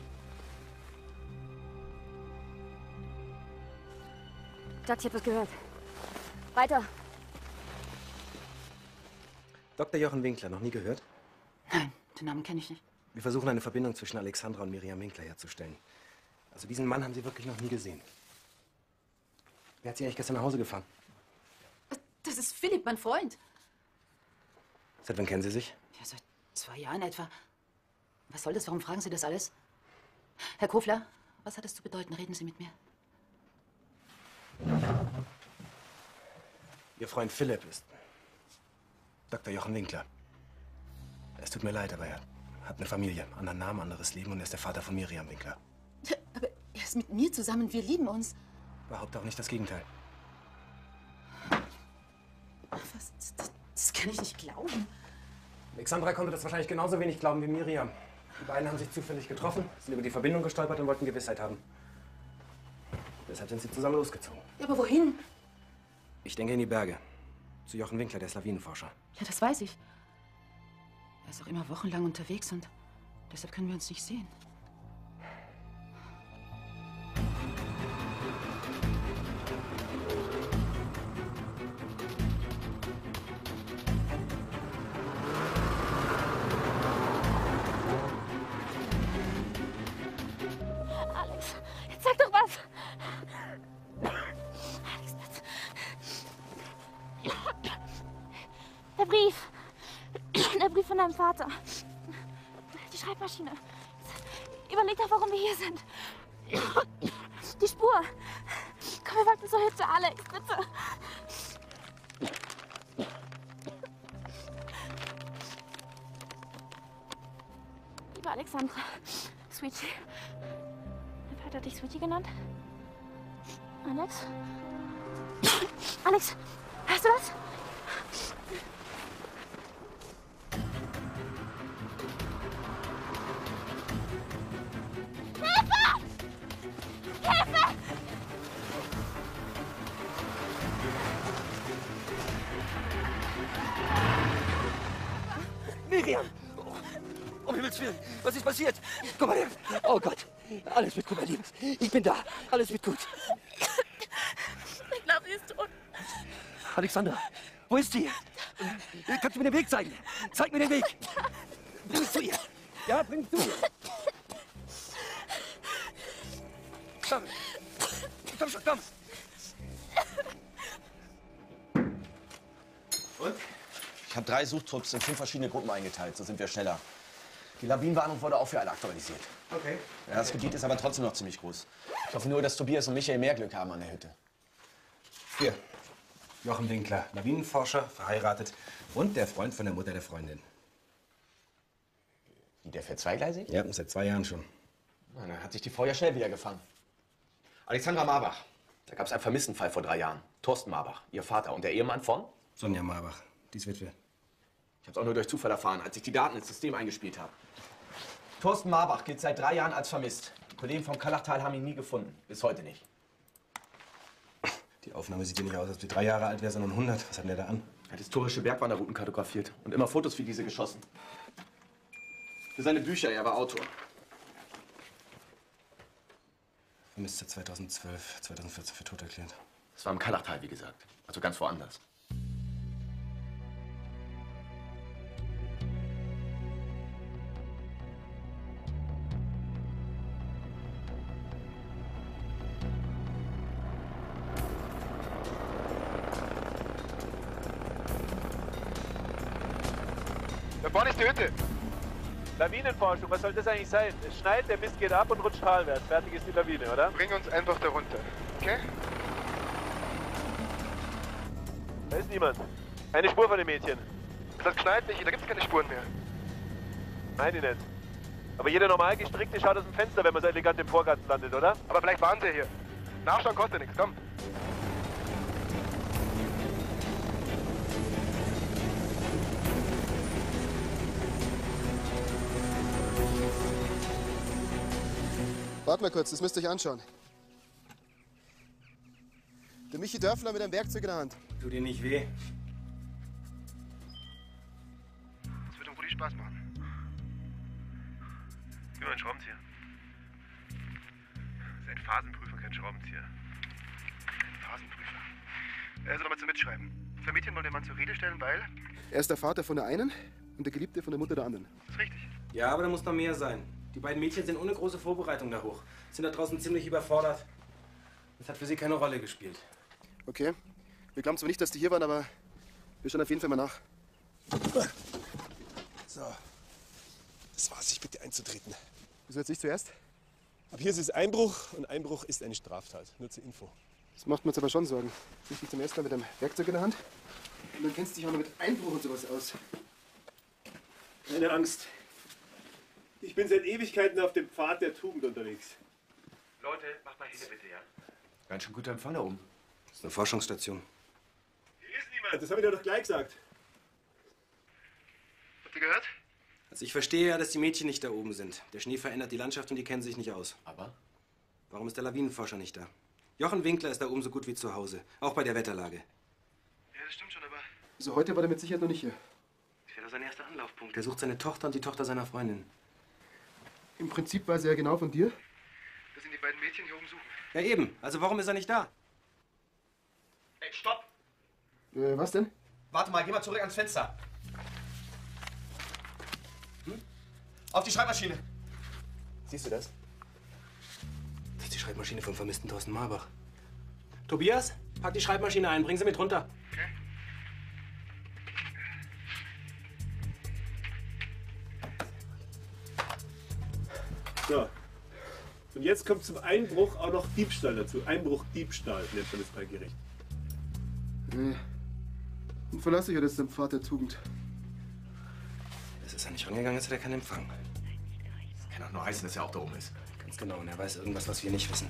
Doc, ich hab was gehört. Weiter. Dr. Jochen Winkler, noch nie gehört? Nein, den Namen kenne ich nicht. Wir versuchen eine Verbindung zwischen Alexandra und Miriam Winkler herzustellen. Also diesen Mann haben Sie wirklich noch nie gesehen. Wer hat Sie eigentlich gestern nach Hause gefahren? Das ist Philipp, mein Freund. Seit wann kennen Sie sich? Ja, seit 2 Jahren etwa. Was soll das? Warum fragen Sie das alles? Herr Kofler, was hat es zu bedeuten? Reden Sie mit mir. Ihr Freund Philipp ist Dr. Jochen Winkler. Es tut mir leid, aber er hat eine Familie, anderen Namen, anderes Leben und er ist der Vater von Miriam Winkler. Aber er ist mit mir zusammen, wir lieben uns. Behaupte auch nicht das Gegenteil. Was? Das kann ich nicht glauben. Alexandra konnte das wahrscheinlich genauso wenig glauben wie Miriam. Die beiden haben sich zufällig getroffen, sind über die Verbindung gestolpert und wollten Gewissheit haben. Deshalb sind sie zusammen losgezogen. Ja, aber wohin? Ich denke in die Berge. Zu Jochen Winkler, der ist Lawinenforscher. Ja, das weiß ich. Er ist auch immer wochenlang unterwegs und deshalb können wir uns nicht sehen. Alex, jetzt sag doch was! Alex, bitte. Der Brief. Der Brief von deinem Vater. Die Schreibmaschine. Überleg doch, warum wir hier sind. Die Spur. Komm, wir wollten zur Hütte, Alex, bitte. Liebe Alexandra, Sweetie. Dein Vater hat dich Sweetie genannt? Alex? Alex, hörst du das? Hilfe! Miriam! Um Himmels Willen, was ist passiert? Komm mal her. Oh Gott. Alles wird gut, mein Liebes. Ich bin da. Alles wird gut. Ich glaube, sie ist tot. Alexandra, wo ist sie? Kannst du mir den Weg zeigen? Zeig mir den Weg. Bring es zu ihr. Ja, bring es zu ihr. Komm. Komm schon, komm. Und? Ich habe 3 Suchtrupps in 5 verschiedene Gruppen eingeteilt. So sind wir schneller. Die Lawinenwarnung wurde auch für alle aktualisiert. Okay. Ja, das Gebiet ist aber trotzdem noch ziemlich groß. Ich hoffe nur, dass Tobias und Michael mehr Glück haben an der Hütte. Hier, Jochen Winkler, Lawinenforscher, verheiratet und der Freund von der Mutter der Freundin. Wie, der fährt zweigleisig? Ja, seit 2 Jahren schon. Na, dann hat sich die Frau ja schnell wieder gefangen. Alexandra Marbach. Da gab es einen Vermisstenfall vor 3 Jahren. Thorsten Marbach, ihr Vater und der Ehemann von? Sonja Marbach, die ist Witwe. Ich habe es auch nur durch Zufall erfahren, als ich die Daten ins System eingespielt habe. Thorsten Marbach gilt seit 3 Jahren als vermisst. Die Kollegen vom Kallachtal haben ihn nie gefunden. Bis heute nicht. Die Aufnahme sieht ja nicht aus, als ob sie 3 Jahre alt wäre, sondern 100. Was hat denn der da an? Er hat historische Bergwanderrouten kartografiert und immer Fotos wie diese geschossen. Für seine Bücher, er war Autor. Vermisst seit 2012, 2014 für tot erklärt. Das war im Kallachtal, wie gesagt. Also ganz woanders. Da vorne ist die Hütte. Lawinenforschung, was soll das eigentlich sein? Es schneit, der Mist geht ab und rutscht talwärts. Fertig ist die Lawine, oder? Bring uns einfach da runter, okay? Da ist niemand. Keine Spur von dem Mädchen. Es hat geschneit, Michi, da gibt's keine Spuren mehr. Meine nicht. Aber jeder normal gestrickte schaut aus dem Fenster, wenn man so elegant im Vorgarten landet, oder? Aber vielleicht waren sie hier. Nachschauen kostet nichts, komm. Warte mal kurz, das müsst ihr euch anschauen. Der Michi Dörfler mit einem Werkzeug in der Hand. Tu dir nicht weh. Das wird dem Rudi Spaß machen. Gib mir einen Schraubenzieher. Das ist ein Phasenprüfer, kein Schraubenzieher. Ein Phasenprüfer. Er soll mal zum Mitschreiben. Zwei Mädchen wollen den Mann zur Rede stellen, weil... Er ist der Vater von der einen und der Geliebte von der Mutter der anderen. Das ist richtig. Ja, aber da muss noch mehr sein. Die beiden Mädchen sind ohne große Vorbereitung da hoch. Sind da draußen ziemlich überfordert. Das hat für sie keine Rolle gespielt. Okay. Wir glauben zwar nicht, dass die hier waren, aber wir schauen auf jeden Fall mal nach. So. Das war's. Ich bitte einzutreten. Wieso jetzt nicht zuerst? Ab hier ist es Einbruch und Einbruch ist eine Straftat. Nur zur Info. Das macht mir jetzt aber schon Sorgen. Ich dich zum ersten Mal mit einem Werkzeug in der Hand. Und dann kennst du dich auch noch mit Einbruch und sowas aus. Keine Angst. Ich bin seit Ewigkeiten auf dem Pfad der Tugend unterwegs. Leute, macht mal hin bitte, ja? Ganz schön guter Empfang da oben. Das ist eine Forschungsstation. Hier ist niemand. Das habe ich dir doch gleich gesagt. Habt ihr gehört? Also ich verstehe ja, dass die Mädchen nicht da oben sind. Der Schnee verändert die Landschaft und die kennen sich nicht aus. Aber? Warum ist der Lawinenforscher nicht da? Jochen Winkler ist da oben so gut wie zu Hause. Auch bei der Wetterlage. Ja, das stimmt schon, aber... Also heute war der mit Sicherheit noch nicht hier. Das wäre doch sein erster Anlaufpunkt. Der sucht seine Tochter und die Tochter seiner Freundin. Im Prinzip weiß er ja genau von dir. Dass ihn die beiden Mädchen hier oben suchen. Ja eben. Also warum ist er nicht da? Ey, stopp! Was denn? Warte mal, geh mal zurück ans Fenster. Auf die Schreibmaschine. Siehst du das? Das ist die Schreibmaschine vom vermissten Thorsten Marbach. Tobias, pack die Schreibmaschine ein. Bring sie mit runter. Okay. So. Und jetzt kommt zum Einbruch auch noch Diebstahl dazu. Einbruch, Diebstahl nennt man das bei Gericht. Nee. Und verlasse ich ja das dem Pfad der Tugend. Das ist er nicht rangegangen, jetzt hat er keinen Empfang. Das kann doch nur heißen, dass er auch da oben ist. Ganz genau, und er weiß irgendwas, was wir nicht wissen.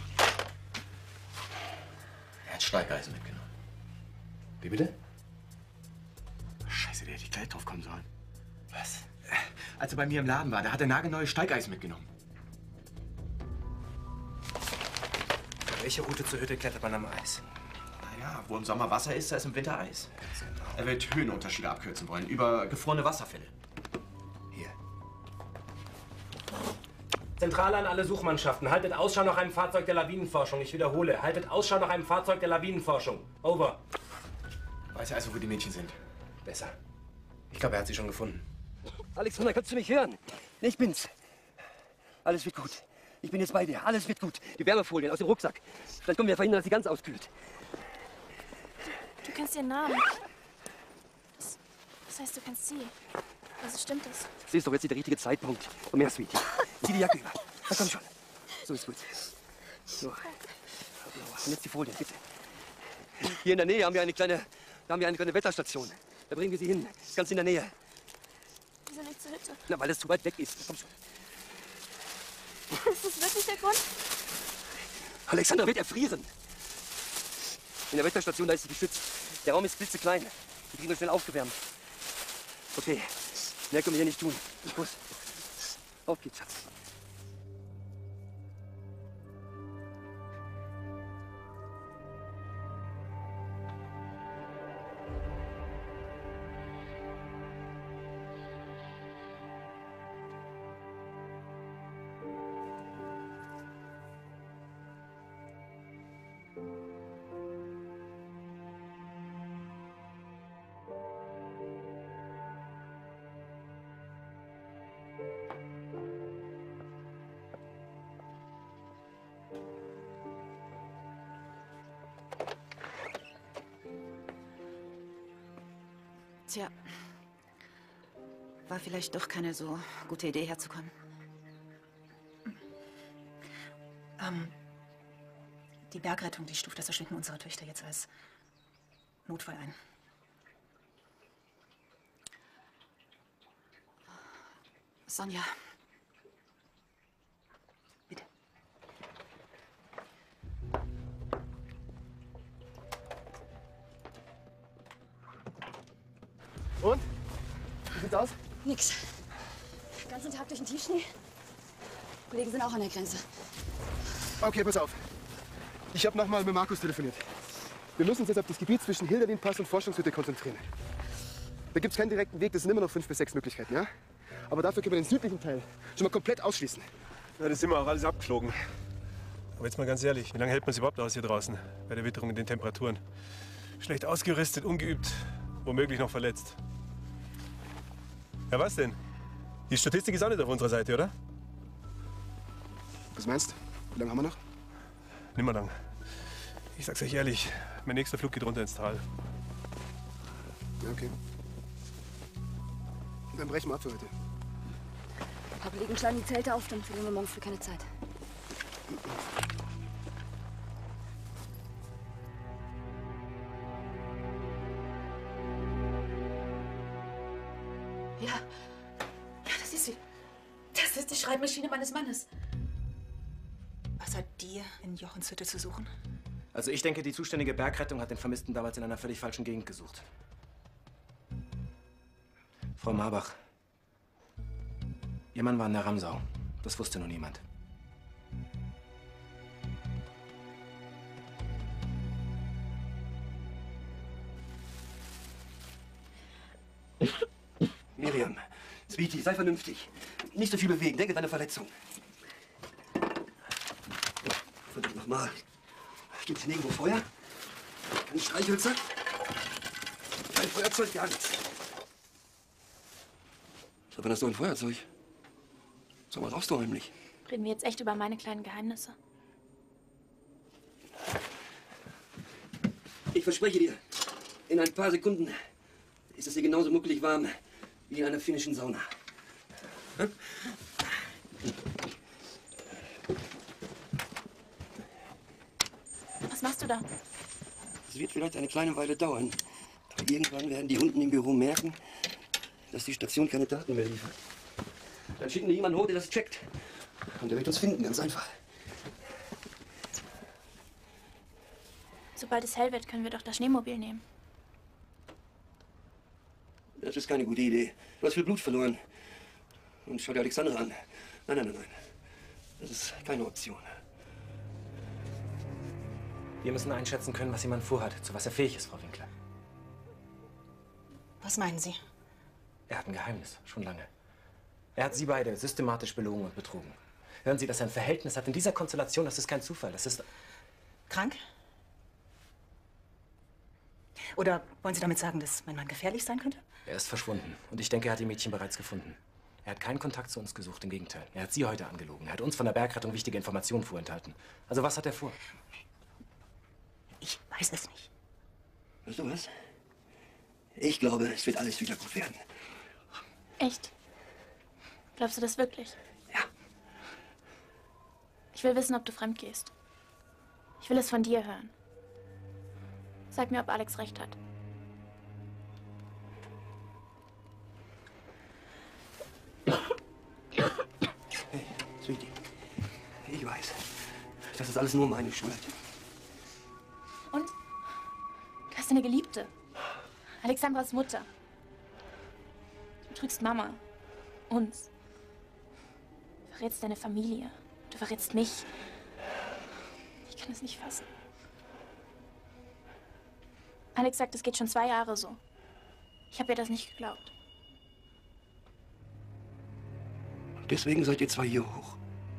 Er hat Steigeisen mitgenommen. Wie bitte? Scheiße, der hätte ich gleich drauf kommen sollen. Was? Als er bei mir im Laden war, da hat er nagelneue Steigeisen mitgenommen. Welche Route zur Hütte klettert man am Eis? Naja, wo im Sommer Wasser ist, da ist im Winter Eis. Er wird Höhenunterschiede abkürzen wollen, über gefrorene Wasserfälle. Hier. Zentrale an alle Suchmannschaften. Haltet Ausschau nach einem Fahrzeug der Lawinenforschung. Ich wiederhole. Haltet Ausschau nach einem Fahrzeug der Lawinenforschung. Over. Weiß er also, wo die Mädchen sind? Besser. Ich glaube, er hat sie schon gefunden. Alexander, kannst du mich hören? Ich bin's. Alles wird gut. Ich bin jetzt bei dir. Alles wird gut. Die Wärmefolien aus dem Rucksack. Vielleicht können wir verhindern, dass sie ganz auskühlt. Du kennst ihren Namen. Das heißt, du kennst sie. Also stimmt das? Siehst doch jetzt der richtige Zeitpunkt. Komm her, Sweetie. Zieh die Jacke über. Na komm schon. So ist gut. So. Und jetzt die Folien, bitte. Hier in der Nähe haben wir eine kleine Wetterstation. Da bringen wir sie hin. Ganz in der Nähe. Wieso nicht zur Hütte? Na, weil es zu weit weg ist. Komm schon. Ist das wirklich der Grund? Alexander wird erfrieren. In der Wetterstation, da ist sie geschützt. Der Raum ist klitzeklein. Die kriegen wir schnell aufgewärmt. Okay, mehr können wir hier nicht tun. Los. Auf geht's, Schatz. Tja, war vielleicht doch keine so gute Idee, herzukommen. Die Bergrettung, die stuft das Verschwinden unserer Töchter jetzt als Notfall ein. Sonja. Bitte. Und? Wie sieht's aus? Nix. Den ganzen Tag durch den Tiefschnee. Die Kollegen sind auch an der Grenze. Okay, pass auf. Ich habe nochmal mit Markus telefoniert. Wir müssen uns jetzt auf das Gebiet zwischen Hilderlin-Pass und Forschungshütte konzentrieren. Da gibt's keinen direkten Weg, das sind immer noch 5 bis 6 Möglichkeiten, ja? Aber dafür können wir den südlichen Teil schon mal komplett ausschließen. Ja, das sind wir auch alles abgeflogen. Aber jetzt mal ganz ehrlich, wie lange hält man es überhaupt aus hier draußen? Bei der Witterung und den Temperaturen. Schlecht ausgerüstet, ungeübt, womöglich noch verletzt. Ja, was denn? Die Statistik ist auch nicht auf unserer Seite, oder? Was meinst du? Wie lange haben wir noch? Nimmer lang. Ich sag's euch ehrlich, mein nächster Flug geht runter ins Tal. Ja, okay. Und dann brechen wir ab für heute. Ein paar Kollegen schlagen die Zelte auf, dann verlieren wir morgen früh keine Zeit. Ja. Ja, das ist sie. Das ist die Schreibmaschine meines Mannes. Was hat dir in Jochens Hütte zu suchen? Also ich denke, die zuständige Bergrettung hat den Vermissten damals in einer völlig falschen Gegend gesucht. Frau Marbach, Ihr Mann war in der Ramsau. Das wusste nur niemand. Miriam, Sweetie, sei vernünftig. Nicht so viel bewegen. Denke an deine Verletzung. Verdammt nochmal. Gibt's hier nirgendwo Feuer? Kein Streichhölzer? Kein Feuerzeug, gar nichts. So, wann hast du ein Feuerzeug? Sag mal, rauchst du heimlich? Reden wir jetzt echt über meine kleinen Geheimnisse? Ich verspreche dir, in ein paar Sekunden ist es hier genauso muckelig warm wie in einer finnischen Sauna. Hm? Was machst du da? Es wird vielleicht eine kleine Weile dauern. Aber irgendwann werden die unten im Büro merken, dass die Station keine Daten mehr liefert. Dann schicken die jemanden hoch, der das checkt. Und der wird uns finden, ganz einfach. Sobald es hell wird, können wir doch das Schneemobil nehmen. Das ist keine gute Idee. Du hast viel Blut verloren. Und schau dir Alexandra an. Nein, nein, nein, nein. Das ist keine Option. Wir müssen einschätzen können, was jemand vorhat, zu was er fähig ist, Frau Winkler. Was meinen Sie? Er hat ein Geheimnis, schon lange. Er hat Sie beide systematisch belogen und betrogen. Hören Sie, dass er ein Verhältnis hat in dieser Konstellation, das ist kein Zufall, das ist... Krank? Oder wollen Sie damit sagen, dass mein Mann gefährlich sein könnte? Er ist verschwunden und ich denke, er hat die Mädchen bereits gefunden. Er hat keinen Kontakt zu uns gesucht, im Gegenteil. Er hat Sie heute angelogen. Er hat uns von der Bergrettung wichtige Informationen vorenthalten. Also was hat er vor? Ich weiß es nicht. Weißt du was? Ich glaube, es wird alles wieder gut werden. Echt? Glaubst du das wirklich? Ja. Ich will wissen, ob du fremd gehst. Ich will es von dir hören. Sag mir, ob Alex recht hat. Hey, Sweetie. Ich weiß. Das ist alles nur meine Schuld. Und? Du hast eine Geliebte. Alexandras Mutter. Du betrügst Mama. Uns. Du verrätst deine Familie. Du verrätst mich. Ich kann es nicht fassen. Alex sagt, es geht schon 2 Jahre so. Ich habe ihr das nicht geglaubt. Deswegen seid ihr 2 hier hoch.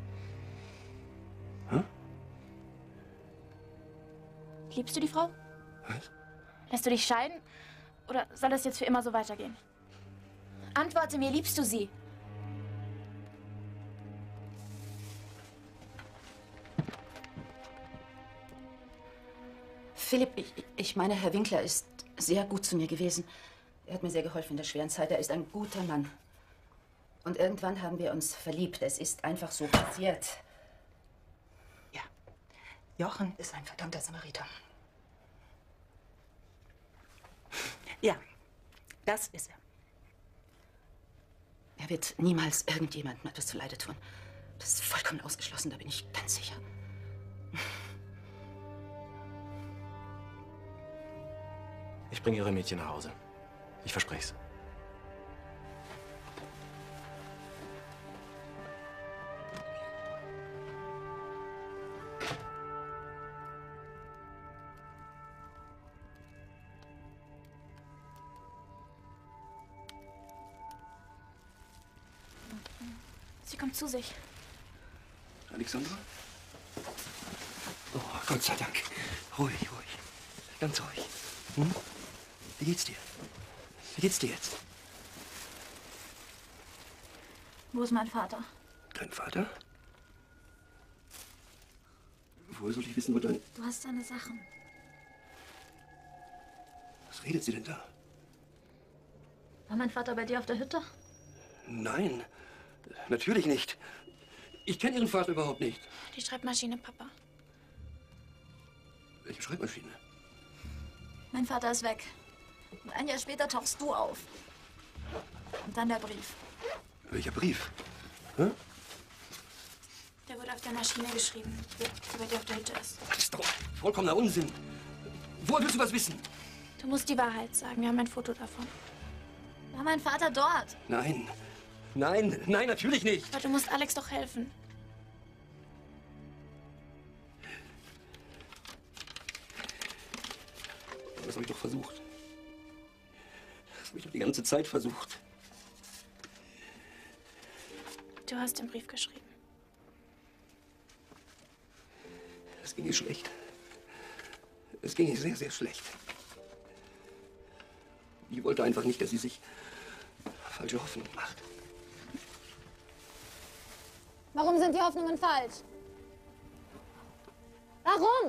Hm? Liebst du die Frau? Was? Lässt du dich scheiden? Oder soll das jetzt für immer so weitergehen? Antworte mir, liebst du sie? Philipp, ich meine, Herr Winkler ist sehr gut zu mir gewesen. Er hat mir sehr geholfen in der schweren Zeit. Er ist ein guter Mann. Und irgendwann haben wir uns verliebt. Es ist einfach so passiert. Ja. Jochen ist ein verdammter Samariter. Ja, das ist er. Er wird niemals irgendjemandem etwas zuleide tun. Das ist vollkommen ausgeschlossen, da bin ich ganz sicher. Ich bringe Ihre Mädchen nach Hause. Ich verspreche es. Sie kommt zu sich. Alexandra? Oh, Gott sei Dank. Ruhig, ruhig. Ganz ruhig. Hm? Wie geht's dir? Wie geht's dir jetzt? Wo ist mein Vater? Dein Vater? Woher soll ich wissen, wo dein... Du hast seine Sachen. Was redet sie denn da? War mein Vater bei dir auf der Hütte? Nein, natürlich nicht. Ich kenne Ihren Vater überhaupt nicht. Die Schreibmaschine, Papa. Welche Schreibmaschine? Mein Vater ist weg. Und ein Jahr später tauchst du auf. Und dann der Brief. Welcher Brief? Hä? Der wurde auf der Maschine geschrieben, die bei dir auf der Hütte ist. Das ist doch vollkommener Unsinn. Woher willst du das wissen? Du musst die Wahrheit sagen. Wir haben ein Foto davon. War mein Vater dort? Nein. Nein, nein, natürlich nicht. Aber du musst Alex doch helfen. Das habe ich doch versucht. Das habe ich doch die ganze Zeit versucht. Du hast den Brief geschrieben. Es ging ihr schlecht. Es ging ihr sehr, sehr schlecht. Ich wollte einfach nicht, dass sie sich falsche Hoffnung macht. Warum sind die Hoffnungen falsch? Warum?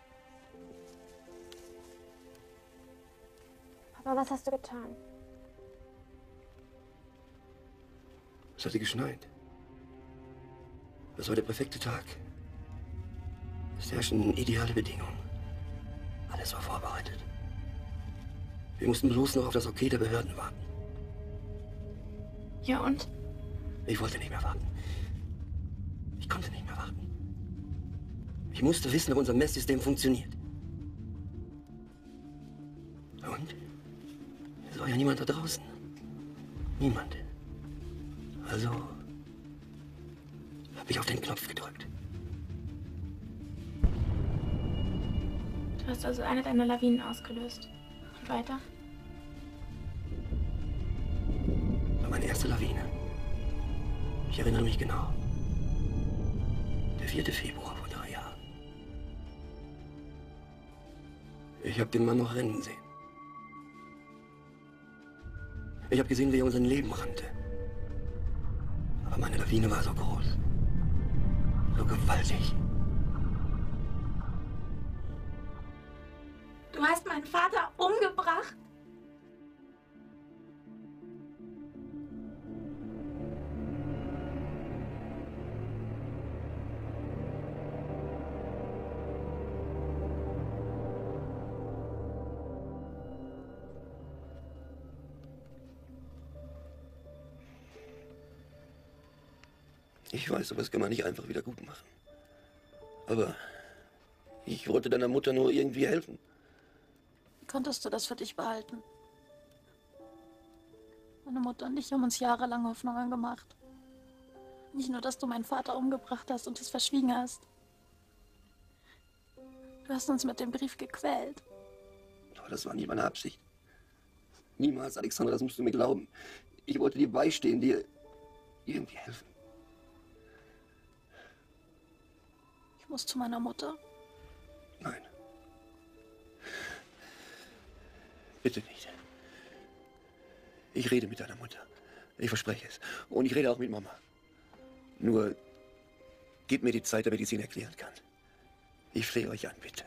Papa, was hast du getan? Es hatte geschneit. Das war der perfekte Tag. Es herrschten ideale Bedingungen. Alles war vorbereitet. Wir mussten bloß noch auf das Okay der Behörden warten. Ja, und? Ich wollte nicht mehr warten. Ich konnte nicht mehr warten. Ich musste wissen, ob unser Messsystem funktioniert. Und? Es war ja niemand da draußen. Niemand. Also habe ich auf den Knopf gedrückt. Du hast also eine deiner Lawinen ausgelöst. Und weiter? Das war meine erste Lawine. Ich erinnere mich genau. Der 4. Februar vor 3 Jahren. Ich habe den Mann noch rennen sehen. Ich habe gesehen, wie er um sein Leben rannte. Aber meine Lawine war so groß. So gewaltig. Du hast meinen Vater umgebracht? Ich weiß, sowas kann man nicht einfach wieder gut machen. Aber ich wollte deiner Mutter nur irgendwie helfen. Wie konntest du das für dich behalten? Meine Mutter und ich haben uns jahrelang Hoffnungen gemacht. Nicht nur, dass du meinen Vater umgebracht hast und es verschwiegen hast. Du hast uns mit dem Brief gequält. Aber das war nie meine Absicht. Niemals, Alexandra, das musst du mir glauben. Ich wollte dir beistehen, dir irgendwie helfen. Ich muss zu meiner Mutter. Nein. Bitte nicht. Ich rede mit deiner Mutter. Ich verspreche es. Und ich rede auch mit Mama. Nur, gib mir die Zeit, damit ich es Ihnen erklären kann. Ich flehe euch an, bitte.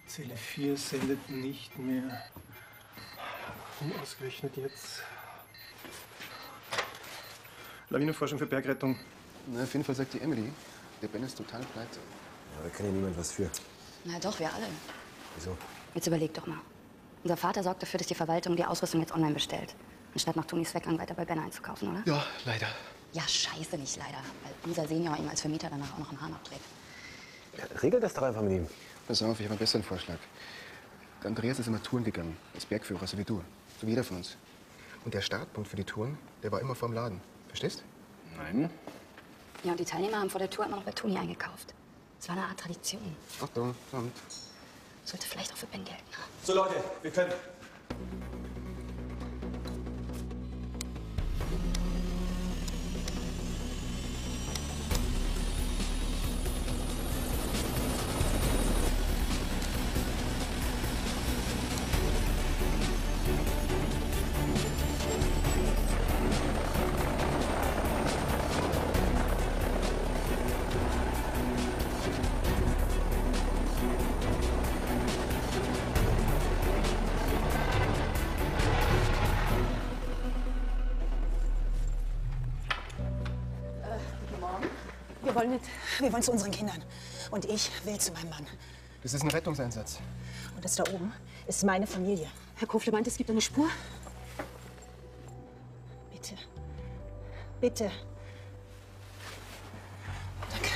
Zelle 4 sendet nicht mehr. Warum ausgerechnet jetzt? Lawinenforschung für Bergrettung. Na, auf jeden Fall sagt die Emily, der Ben ist total pleite. Ja, da kann ja niemand was für. Na doch, wir alle. Wieso? Jetzt überleg doch mal. Unser Vater sorgt dafür, dass die Verwaltung die Ausrüstung jetzt online bestellt. Anstatt nach Tonis Weggang weiter bei Ben einzukaufen, oder? Ja, leider. Ja, scheiße, nicht leider. Weil unser Senior ihm als Vermieter danach auch noch einen Hahn abdreht. Ja, regel das doch einfach mit ihm. Pass auf, ich habe einen besseren Vorschlag. Der Andreas ist immer Touren gegangen, als Bergführer, so wie du. So wie jeder von uns. Und der Startpunkt für die Touren, der war immer vorm Laden. Verstehst? Nein. Ja, und die Teilnehmer haben vor der Tour immer noch bei Toni eingekauft. Das war eine Art Tradition. Achtung, kommt. Sollte vielleicht auch für Ben gelten. So, Leute, wir können. Wir wollen zu unseren Kindern. Und ich will zu meinem Mann. Das ist ein Rettungseinsatz. Und das da oben ist meine Familie. Herr Kofle meint, es gibt eine Spur? Bitte. Bitte. Danke.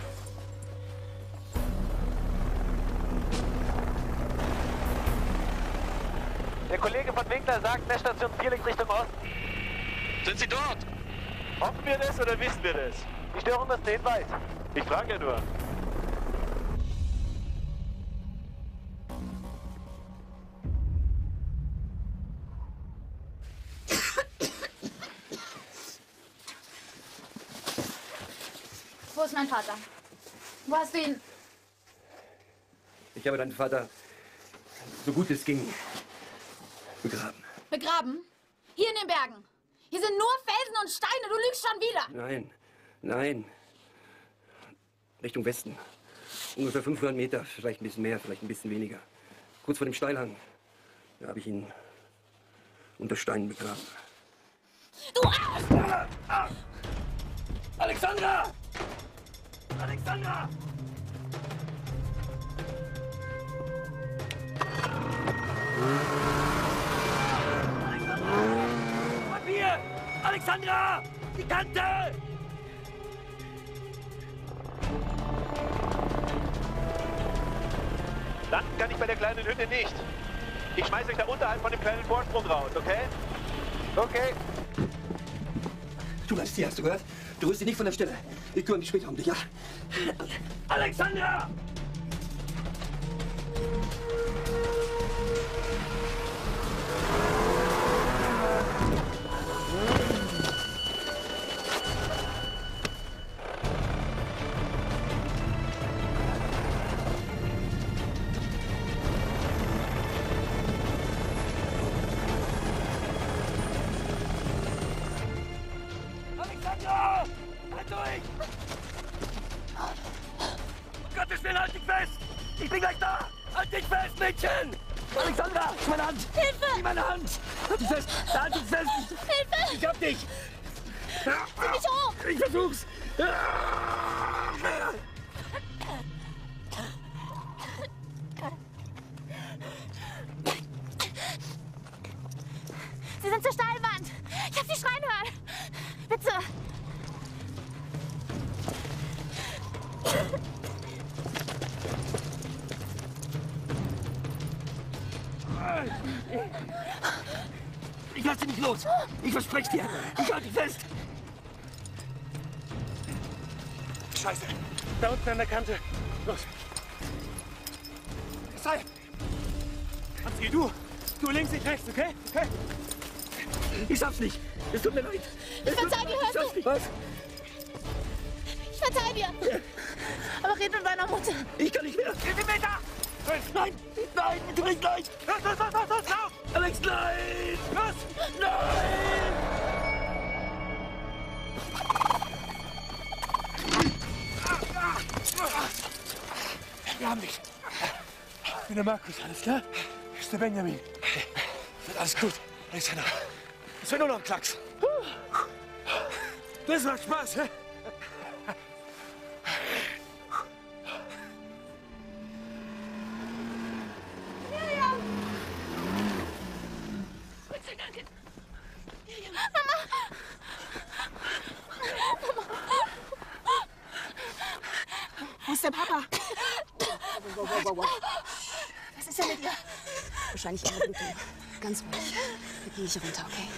Der Kollege von Winkler sagt, Messstation 4 liegt Richtung Osten. Sind Sie dort? Hoffen wir das oder wissen wir das? Die Störung ist nicht weit. Ich frage ja nur. Wo ist mein Vater? Wo hast du ihn? Ich habe deinen Vater, so gut es ging, begraben. Begraben? Hier in den Bergen. Hier sind nur Felsen und Steine. Du lügst schon wieder. Nein, nein. Richtung Westen. Ungefähr 500 Meter, vielleicht ein bisschen mehr, vielleicht ein bisschen weniger. Kurz vor dem Steilhang. Da habe ich ihn unter Steinen begraben. Du Arsch! Alexandra! Alexandra! Papier! Alexandra! Die Kante! Landen kann ich bei der kleinen Hütte nicht. Ich schmeiß euch da unterhalb von dem kleinen Vorsprung raus, okay? Okay. Du bleibst hier, hast du gehört? Du rührst dich nicht von der Stelle. Wir kümmern dich später um dich, ja? Alexandra! Alexandra! Halt durch! Um Gottes Willen, halt dich fest! Ich bin gleich da! Halt dich fest, Mädchen! Alexandra, meine Hand! Hilfe! Nimm meine Hand! Halt dich fest! Halt dich fest! Hilfe! Ich hab dich! Zieh mich hoch! Ich versuch's! Sie sind zur Steilwand. Ich hab sie schreien hören. Bitte. Ich lass dich nicht los! Ich verspreche dir! Ich halte dich fest! Scheiße! Da unten an der Kante. Los! Sei! Hanski, du! Du links, ich rechts, okay? Okay? Ich schaff's nicht! Es tut mir leid! Ich verzeih dir, hörst du? Was? Ich verzeih dir. Aber red mit meiner Mutter. Ich kann nicht mehr! 4 Meter! Nein! Nein! Tu nicht gleich! Los, los, los, los, los, los! Alex, nein! Los! Nein! Wir haben dich! Ich bin der Markus, alles klar? Hier ist der Benjamin. Wird alles gut, Alexander. Es wird nur noch ein Klacks. Das macht Spaß, hä? Miriam! Gott sei Dank. Miriam. Mama! Wo ist der Papa? Wow. Was ist denn mit ihr? Wahrscheinlich ihre Blutung. Ganz ruhig. Da gehe ich runter, okay?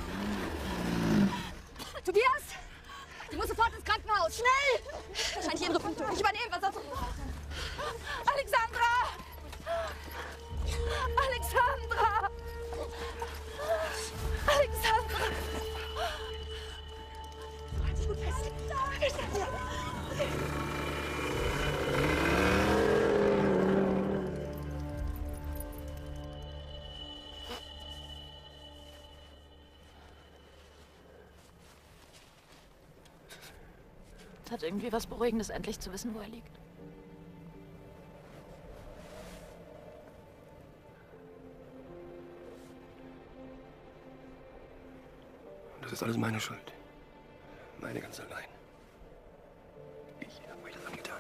Tobias! Du musst sofort ins Krankenhaus. Schnell! Wahrscheinlich ihre Blutung. Ich übernehme, was sonst. Alexandra! Alexandra! Alexandra! Halt dich gut fest. Okay. Es hat irgendwie was Beruhigendes, endlich zu wissen, wo er liegt. Das ist alles meine Schuld. Meine ganz allein. Ich habe euch das angetan.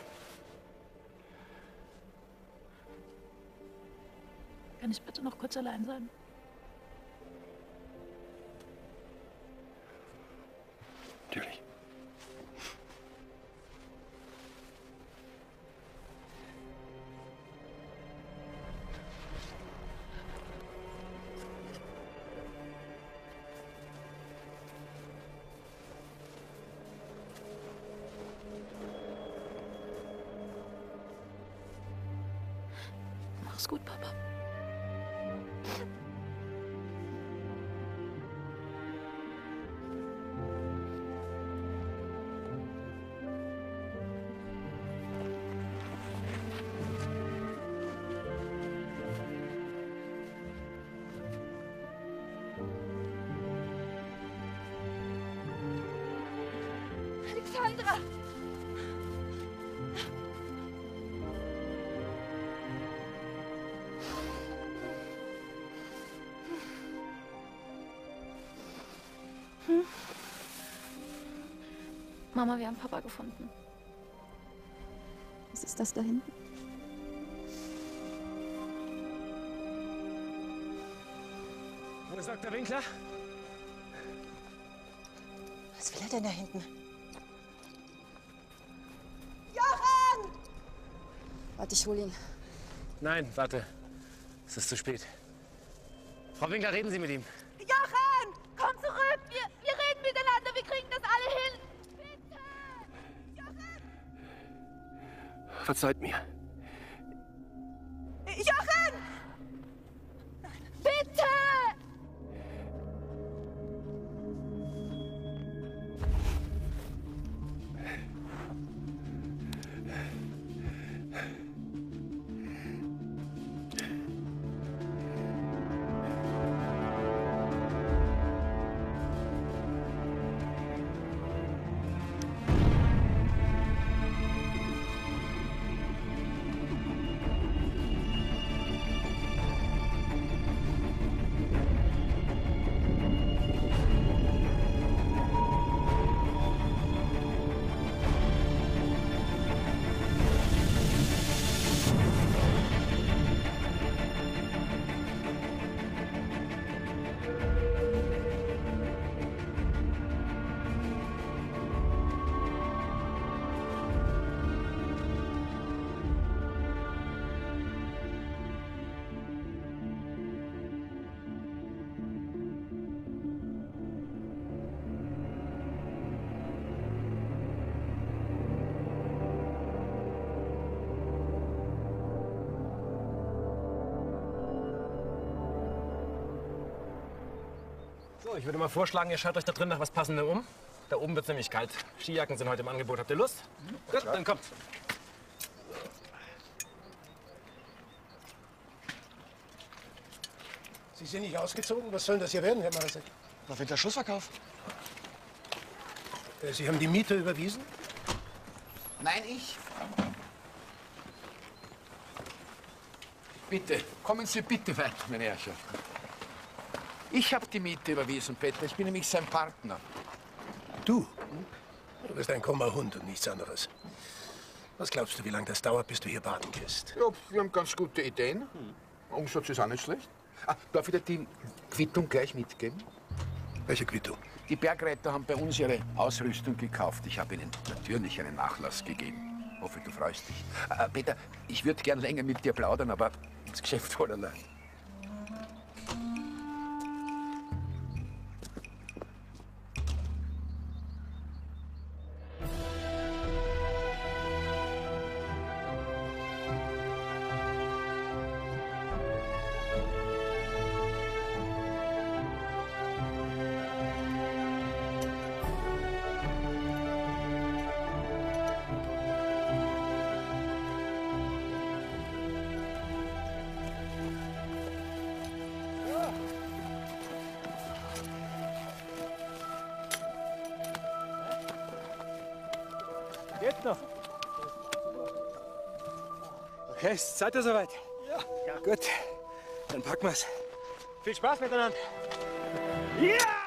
Kann ich bitte noch kurz allein sein? Natürlich. Mach's gut, Papa. Alexandra! Mama, wir haben Papa gefunden. Was ist das da hinten? Wo ist Dr. Winkler? Was will er denn da hinten? Jochen! Warte, ich hol ihn. Nein, warte. Es ist zu spät. Frau Winkler, reden Sie mit ihm. Jochen! Komm zurück! Wir reden miteinander, wir kriegen das alle hin! Verzeiht mir. Jochen! Bitte! So, ich würde mal vorschlagen, ihr schaut euch da drin nach was Passendem um. Da oben wird es nämlich kalt. Skijacken sind heute im Angebot. Habt ihr Lust? Gut, dann kommt. Sie sind nicht ausgezogen? Was soll das hier werden, Herr Marasek? Auf Winter Schlussverkauf. Sie haben die Miete überwiesen? Nein, ich. Bitte, kommen Sie bitte weiter, meine Herrschaften. Ich habe die Miete überwiesen, Peter. Ich bin nämlich sein Partner. Du? Du bist ein krummer Hund und nichts anderes. Was glaubst du, wie lange das dauert, bis du hier baden gehst? Ja, wir haben ganz gute Ideen. Umsatz ist auch nicht schlecht. Ah, darf ich dir die Quittung gleich mitgeben? Welche Quittung? Die Bergretter haben bei uns ihre Ausrüstung gekauft. Ich habe ihnen natürlich einen Nachlass gegeben. Hoffe, du freust dich. Peter, ich würde gern länger mit dir plaudern, aber ins Geschäft voll allein. Geht noch. Okay, seid ihr soweit? Ja. Gut, dann packen wir's. Viel Spaß miteinander. Ja!